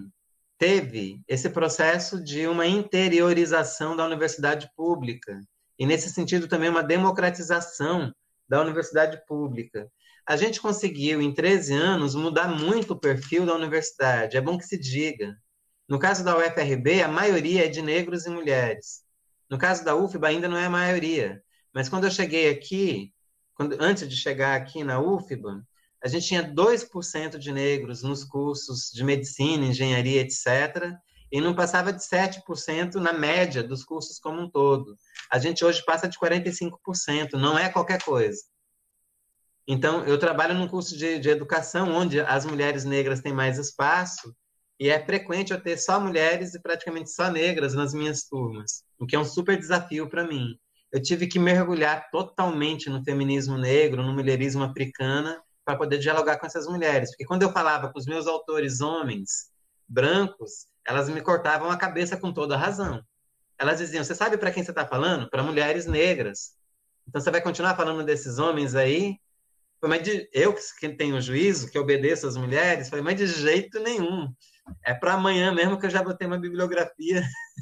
teve esse processo de uma interiorização da universidade pública, e, nesse sentido, também uma democratização da universidade pública. A gente conseguiu, em 13 anos, mudar muito o perfil da universidade. É bom que se diga. No caso da UFRB, a maioria é de negros e mulheres. No caso da UFBA, ainda não é a maioria. Mas quando eu cheguei aqui, antes de chegar aqui na UFBA, a gente tinha 2% de negros nos cursos de medicina, engenharia, etc., e não passava de 7% na média dos cursos como um todo. A gente hoje passa de 45%, não é qualquer coisa. Então, eu trabalho num curso de educação onde as mulheres negras têm mais espaço, e é frequente eu ter só mulheres e praticamente só negras nas minhas turmas, o que é um super desafio para mim. Eu tive que mergulhar totalmente no feminismo negro, no mulherismo africana, para poder dialogar com essas mulheres. Porque quando eu falava com os meus autores homens, brancos, elas me cortavam a cabeça com toda a razão. Elas diziam: você sabe para quem você está falando? Para mulheres negras. Então, você vai continuar falando desses homens aí? Mas eu, que tenho juízo, que obedeço às mulheres, falei: mas de jeito nenhum. É para amanhã mesmo que eu já vou ter uma bibliografia.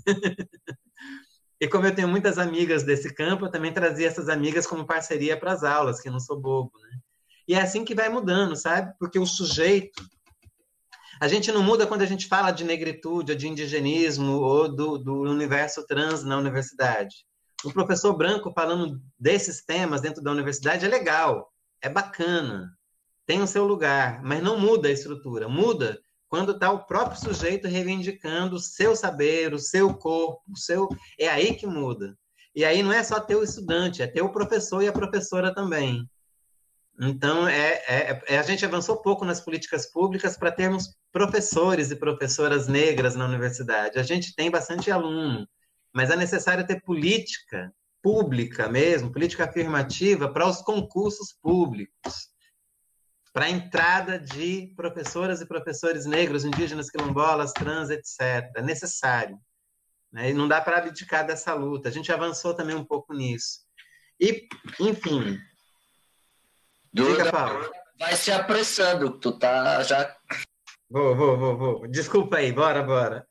E como eu tenho muitas amigas desse campo, eu também trazia essas amigas como parceria para as aulas, que eu não sou bobo, né? E é assim que vai mudando, sabe? Porque o sujeito, A gente não muda quando a gente fala de negritude, ou de indigenismo, ou do universo trans na universidade. O professor branco falando desses temas dentro da universidade é legal, é bacana, tem o seu lugar, mas não muda a estrutura. Muda quando está o próprio sujeito reivindicando o seu saber, o seu corpo, é aí que muda. E aí não é só ter o estudante, é ter o professor e a professora também. Então, a gente avançou pouco nas políticas públicas para termos professores e professoras negras na universidade. A gente tem bastante aluno, mas é necessário ter política pública mesmo, política afirmativa para os concursos públicos, para a entrada de professoras e professores negros, indígenas, quilombolas, trans, etc. É necessário. Né? E não dá para abdicar dessa luta. A gente avançou também um pouco nisso. E, enfim... Diga, Paulo. Vai se apressando, tu tá já... Vou. Desculpa aí, bora.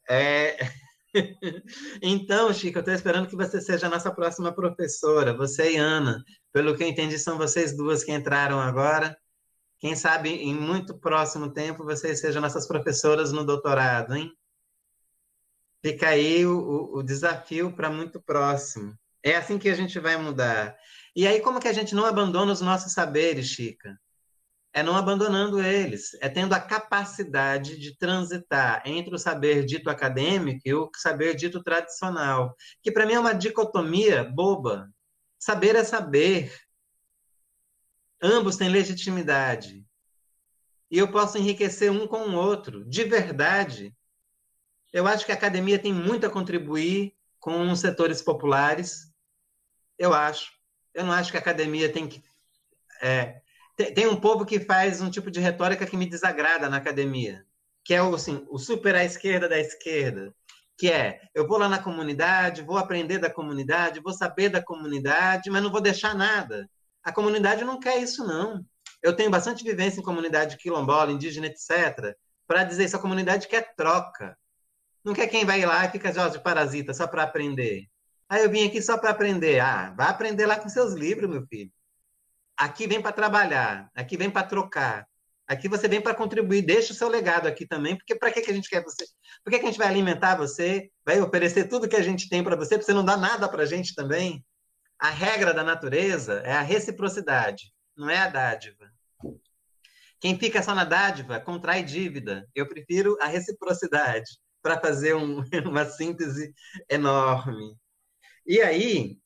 Então, Chico, eu estou esperando que você seja a nossa próxima professora, você e Ana. Pelo que eu entendi, são vocês duas que entraram agora. Quem sabe, em muito próximo tempo, vocês sejam nossas professoras no doutorado, hein? Fica aí o desafio para muito próximo. É assim que a gente vai mudar. E aí, como que a gente não abandona os nossos saberes, Chica? É não abandonando eles, é tendo a capacidade de transitar entre o saber dito acadêmico e o saber dito tradicional, que para mim é uma dicotomia boba. Saber é saber. Ambos têm legitimidade. E eu posso enriquecer um com o outro, de verdade. Eu acho que a academia tem muito a contribuir com os setores populares. Eu acho. Eu não acho que a academia tem que... Tem um povo que faz um tipo de retórica que me desagrada na academia, que é o super à esquerda da esquerda, que eu vou lá na comunidade, vou aprender da comunidade, vou saber da comunidade, mas não vou deixar nada. A comunidade não quer isso, não. Eu tenho bastante vivência em comunidade quilombola, indígena, etc., para dizer isso, a comunidade quer troca. Não quer quem vai lá e fica de parasita só para aprender. Eu vim aqui só para aprender. Vai aprender lá com seus livros, meu filho. Aqui vem para trabalhar, aqui vem para trocar, aqui você vem para contribuir, deixa o seu legado aqui também, porque para que a gente quer você? Por que a gente vai alimentar você, vai oferecer tudo que a gente tem para você não dar nada para a gente também? A regra da natureza é a reciprocidade, não é a dádiva. Quem fica só na dádiva contrai dívida. Eu prefiro a reciprocidade para fazer uma síntese enorme. E aí...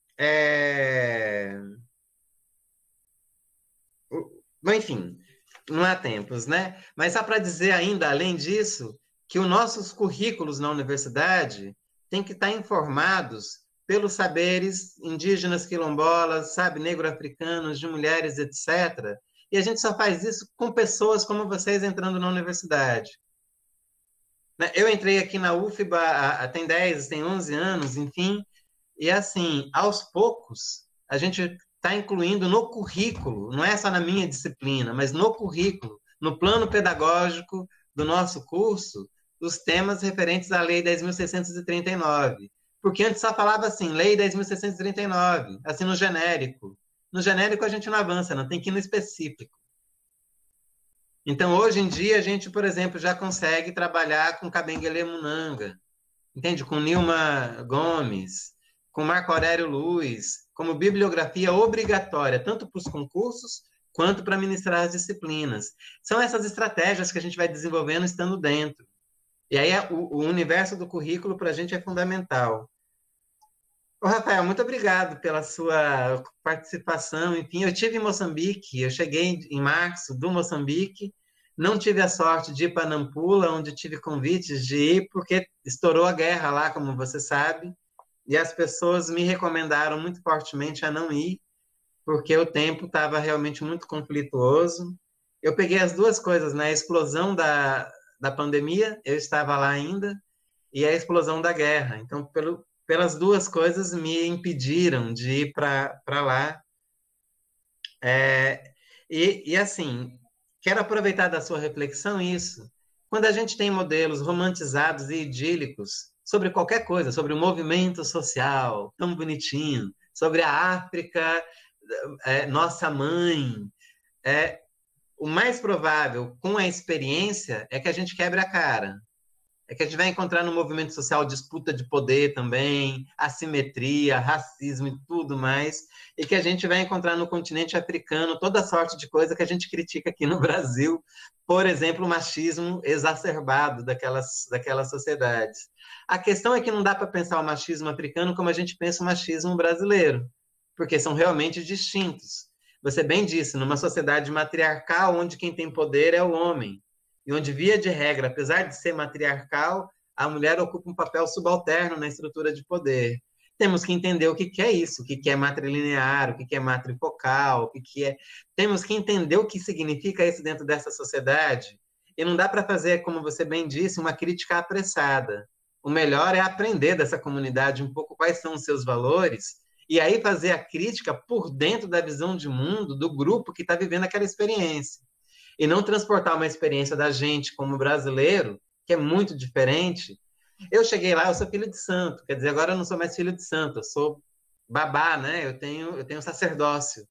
Bom, enfim, não há tempos, né? Mas só para dizer ainda, além disso, que os nossos currículos na universidade têm que estar informados pelos saberes indígenas, quilombolas, negro-africanos, de mulheres, etc. E a gente só faz isso com pessoas como vocês entrando na universidade. Eu entrei aqui na UFBA tem 10, tem 11 anos, enfim, e assim, aos poucos, a gente... está incluindo no currículo, não é só na minha disciplina, mas no currículo, no plano pedagógico do nosso curso, os temas referentes à Lei 10.639. Porque antes só falava assim, Lei 10.639, assim no genérico. No genérico a gente não avança, não tem que ir no específico. Então, hoje em dia, a gente, por exemplo, já consegue trabalhar com Kabengele Munanga, entende? Com Nilma Gomes, com Marco Aurélio Luz, como bibliografia obrigatória, tanto para os concursos quanto para ministrar as disciplinas. São essas estratégias que a gente vai desenvolvendo estando dentro. E aí o universo do currículo para a gente é fundamental. Rafael, muito obrigado pela sua participação. Enfim, eu estive em Moçambique, eu cheguei em março do Moçambique, não tive a sorte de ir para Nampula, onde tive convites de ir, porque estourou a guerra lá, como você sabe, e as pessoas me recomendaram muito fortemente a não ir, porque o tempo estava realmente muito conflituoso. Eu peguei as duas coisas, né? A explosão da pandemia, eu estava lá ainda, e a explosão da guerra. Então, pelas duas coisas, me impediram de ir para lá. E, assim, quero aproveitar da sua reflexão isso. Quando a gente tem modelos romantizados e idílicos sobre qualquer coisa, sobre o movimento social, tão bonitinho, sobre a África, nossa mãe, o mais provável, com a experiência, é que a gente quebre a cara. É que a gente vai encontrar no movimento social disputa de poder também, assimetria, racismo e tudo mais, e que a gente vai encontrar no continente africano toda sorte de coisa que a gente critica aqui no Brasil, por exemplo, o machismo exacerbado daquelas sociedades. A questão é que não dá para pensar o machismo africano como a gente pensa o machismo brasileiro, porque são realmente distintos. Você bem disse, numa sociedade matriarcal, onde quem tem poder é o homem, e onde, via de regra, apesar de ser matriarcal, a mulher ocupa um papel subalterno na estrutura de poder. Temos que entender o que é isso, o que é matrilinear, o que é matrifocal, o que é... Temos que entender o que significa isso dentro dessa sociedade, e não dá para fazer, como você bem disse, uma crítica apressada. O melhor é aprender dessa comunidade um pouco quais são os seus valores, e aí fazer a crítica por dentro da visão de mundo do grupo que está vivendo aquela experiência. E não transportar uma experiência da gente como brasileiro, que é muito diferente. Eu cheguei lá, eu sou filho de santo, quer dizer, agora eu não sou mais filho de santo, eu sou babá, né? Eu tenho sacerdócio.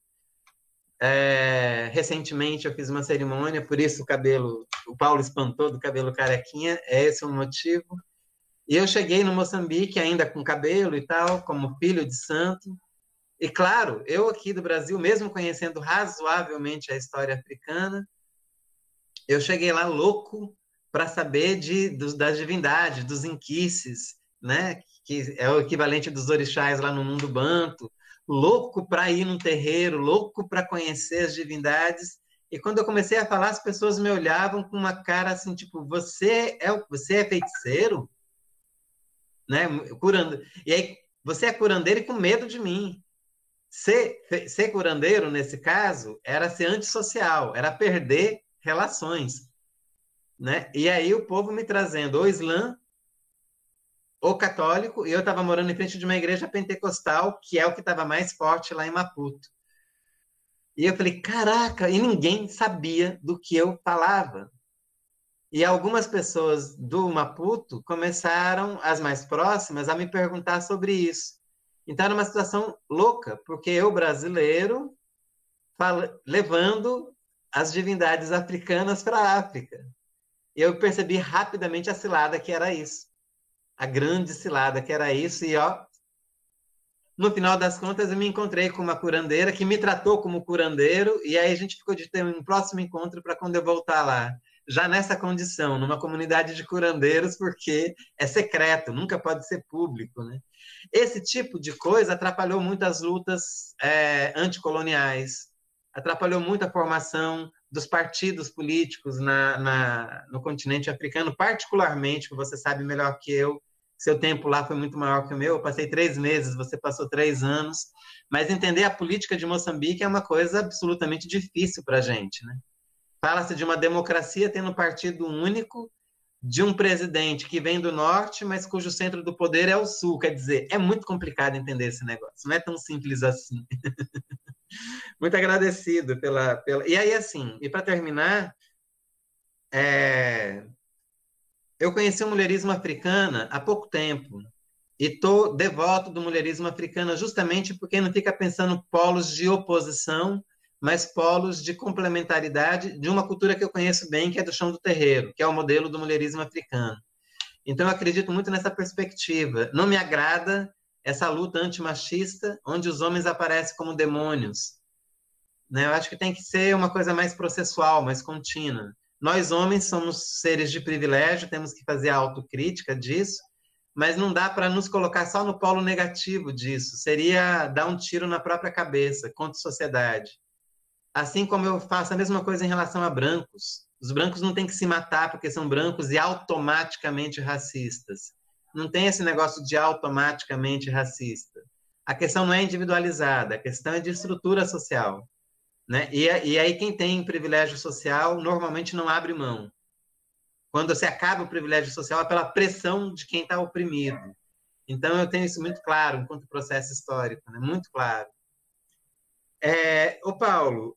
Recentemente eu fiz uma cerimônia, por isso o Paulo espantou do cabelo carequinha, é esse o motivo. E eu cheguei no Moçambique ainda com cabelo e tal, como filho de santo. E claro, eu aqui do Brasil, mesmo conhecendo razoavelmente a história africana, eu cheguei lá louco para saber das divindades, dos inquices, né? Que é o equivalente dos orixás lá no mundo banto, louco para ir num terreiro, louco para conhecer as divindades. E quando eu comecei a falar, as pessoas me olhavam com uma cara assim, tipo, você é feiticeiro? Né? E aí, você é curandeiro e com medo de mim. Ser curandeiro, nesse caso, era ser antissocial, era perder relações, né? E aí o povo me trazendo o Islã, o católico, e eu estava morando em frente de uma igreja pentecostal, que é o que estava mais forte lá em Maputo. E eu falei, caraca, e ninguém sabia do que eu falava. E algumas pessoas do Maputo começaram, as mais próximas, a me perguntar sobre isso. Então era uma situação louca, porque eu, brasileiro, levando as divindades africanas para a África. Eu percebi rapidamente a cilada que era isso. A grande cilada que era isso. E, no final das contas, eu me encontrei com uma curandeira que me tratou como curandeiro, e aí a gente ficou de ter um próximo encontro para quando eu voltar lá. Já nessa condição, numa comunidade de curandeiros, porque é secreto, nunca pode ser público, né? Esse tipo de coisa atrapalhou muito as lutas anticoloniais, atrapalhou muito a formação dos partidos políticos no continente africano, particularmente, que você sabe melhor que eu, seu tempo lá foi muito maior que o meu, eu passei 3 meses, você passou 3 anos, mas entender a política de Moçambique é uma coisa absolutamente difícil para a gente, né? Fala-se de uma democracia tendo um partido único, de um presidente que vem do norte, mas cujo centro do poder é o sul. Quer dizer, é muito complicado entender esse negócio. Não é tão simples assim. Muito agradecido pela... E aí, assim, e para terminar, eu conheci o mulherismo africana há pouco tempo. E estou devoto do mulherismo africano justamente porque não fica pensando polos de oposição, mas polos de complementaridade de uma cultura que eu conheço bem, que é do chão do terreiro, que é o modelo do mulherismo africano. Então, eu acredito muito nessa perspectiva. Não me agrada essa luta antimachista, onde os homens aparecem como demônios, né? Eu acho que tem que ser uma coisa mais processual, mais contínua. Nós, homens, somos seres de privilégio, temos que fazer a autocrítica disso, mas não dá para nos colocar só no polo negativo disso. Seria dar um tiro na própria cabeça, contra a sociedade. Assim como eu faço a mesma coisa em relação a brancos. Os brancos não têm que se matar porque são brancos e automaticamente racistas. Não tem esse negócio de automaticamente racista. A questão não é individualizada, a questão é de estrutura social, né? E aí quem tem privilégio social normalmente não abre mão. Quando se acaba o privilégio social é pela pressão de quem está oprimido. Então eu tenho isso muito claro enquanto processo histórico, né? Muito claro. Paulo,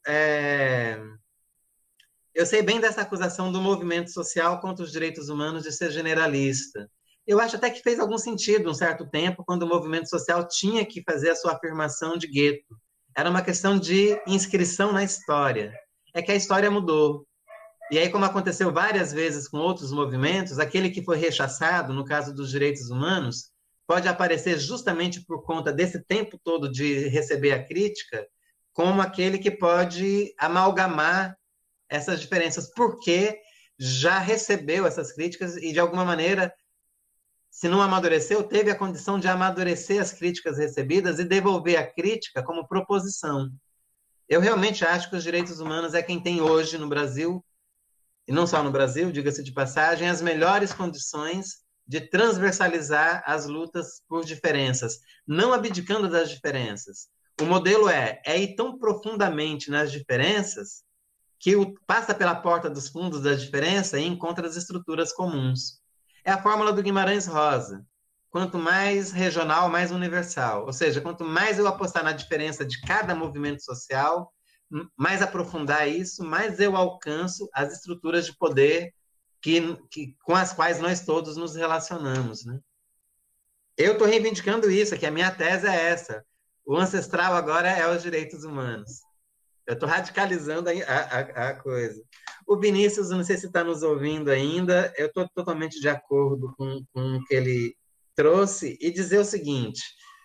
eu sei bem dessa acusação do movimento social contra os direitos humanos de ser generalista. Eu acho até que fez algum sentido um certo tempo, quando o movimento social tinha que fazer a sua afirmação de gueto. Era uma questão de inscrição na história. é que a história mudou. E aí, como aconteceu várias vezes com outros movimentos, aquele que foi rechaçado, no caso dos direitos humanos, pode aparecer justamente por conta desse tempo todo de receber a crítica, como aquele que pode amalgamar essas diferenças, porque já recebeu essas críticas e, de alguma maneira, se não amadureceu, teve a condição de amadurecer as críticas recebidas e devolver a crítica como proposição. Eu realmente acho que os direitos humanos é quem tem hoje no Brasil, e não só no Brasil, diga-se de passagem, as melhores condições de transversalizar as lutas por diferenças, não abdicando das diferenças. O modelo é ir tão profundamente nas diferenças que passa pela porta dos fundos da diferença e encontra as estruturas comuns. É a fórmula do Guimarães Rosa. Quanto mais regional, mais universal. Ou seja, quanto mais eu apostar na diferença de cada movimento social, mais aprofundar isso, mais eu alcanço as estruturas de poder com as quais nós todos nos relacionamos, né? Eu estou reivindicando isso, que a minha tese é essa. O ancestral agora é os direitos humanos. Eu estou radicalizando a coisa. O Vinícius, não sei se está nos ouvindo ainda, eu estou totalmente de acordo com o que ele trouxe, e dizer o seguinte: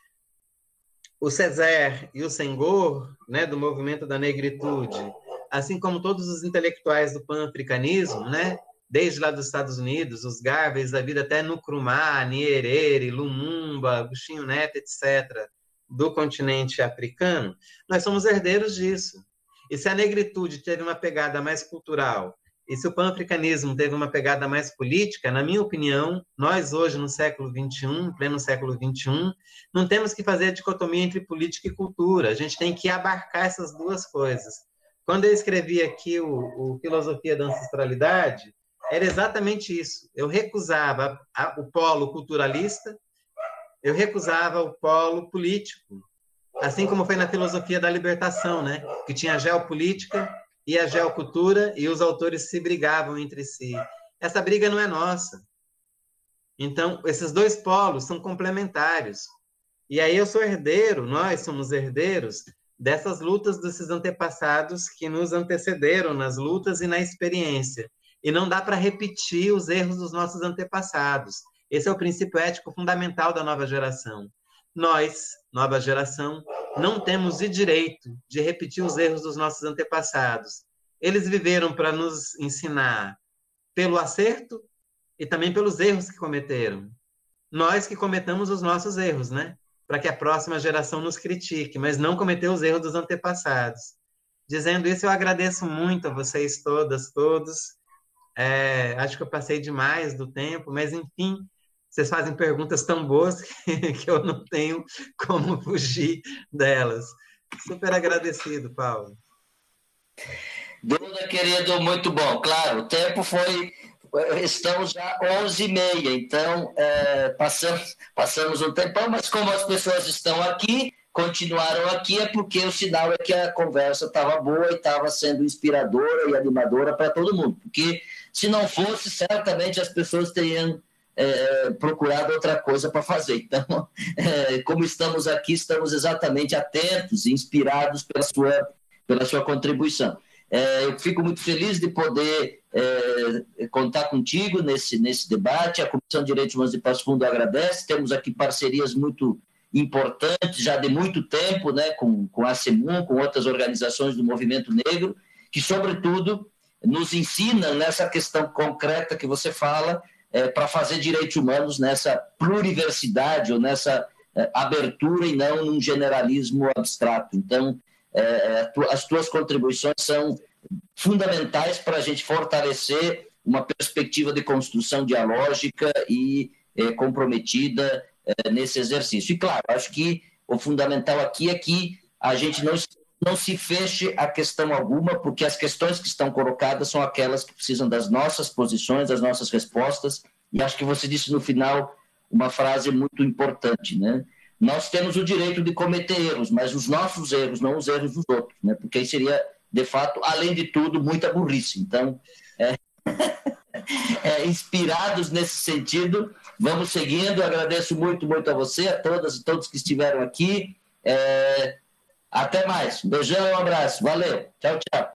o Césaire e o Senghor, né, do movimento da negritude, assim como todos os intelectuais do pan-africanismo, né, desde lá dos Estados Unidos, os Garveys da vida, até Nkrumah, Nyerere, Lumumba, Agostinho Neto, etc., do continente africano, nós somos herdeiros disso. E se a negritude teve uma pegada mais cultural, e se o pan-africanismo teve uma pegada mais política, na minha opinião, nós hoje, no século XXI, pleno século XXI, não temos que fazer a dicotomia entre política e cultura, a gente tem que abarcar essas duas coisas. Quando eu escrevi aqui o Filosofia da Ancestralidade, era exatamente isso. Eu recusava o polo culturalista, eu recusava o polo político, assim como foi na Filosofia da Libertação, né? Que tinha a geopolítica e a geocultura, e os autores se brigavam entre si. Essa briga não é nossa. Então, esses dois polos são complementares. E aí eu sou herdeiro, nós somos herdeiros dessas lutas desses antepassados que nos antecederam nas lutas e na experiência. E não dá para repetir os erros dos nossos antepassados. Esse é o princípio ético fundamental da nova geração. Nós, nova geração, não temos o direito de repetir os erros dos nossos antepassados. Eles viveram para nos ensinar pelo acerto e também pelos erros que cometeram. Nós que cometamos os nossos erros, né? Para que a próxima geração nos critique, mas não cometer os erros dos antepassados. Dizendo isso, eu agradeço muito a vocês todas, todos. Acho que eu passei demais do tempo, mas, enfim, vocês fazem perguntas tão boas que eu não tenho como fugir delas. Super agradecido, Paulo. Duda, querido, muito bom. Claro, o tempo foi... Estamos já 11h30, então passamos um tempão, mas como as pessoas estão aqui, continuaram aqui, é porque o sinal é que a conversa estava boa e estava sendo inspiradora e animadora para todo mundo. Porque se não fosse, certamente as pessoas teriam procurado outra coisa para fazer. Então, como estamos aqui, estamos exatamente atentos e inspirados pela sua contribuição. Eu fico muito feliz de poder contar contigo nesse debate. A Comissão de Direitos Humanos de Passo Fundo agradece. Temos aqui parcerias muito importantes, já de muito tempo, né, com a ASEMUN, com outras organizações do movimento negro, que, sobretudo, nos ensinam nessa questão concreta que você fala, para fazer direitos humanos nessa pluriversidade ou nessa abertura e não num generalismo abstrato. Então, as tuas contribuições são fundamentais para a gente fortalecer uma perspectiva de construção dialógica e comprometida nesse exercício. E, claro, acho que o fundamental aqui é que a gente não se feche a questão alguma, porque as questões que estão colocadas são aquelas que precisam das nossas posições, das nossas respostas, e acho que você disse no final uma frase muito importante, né? Nós temos o direito de cometer erros, mas os nossos erros, não os erros dos outros, né? Porque aí seria, de fato, além de tudo, muita burrice. Então, inspirados nesse sentido, vamos seguindo. Agradeço muito, muito a você, a todas e todos que estiveram aqui. Até mais. Um beijão, um abraço. Valeu. Tchau, tchau.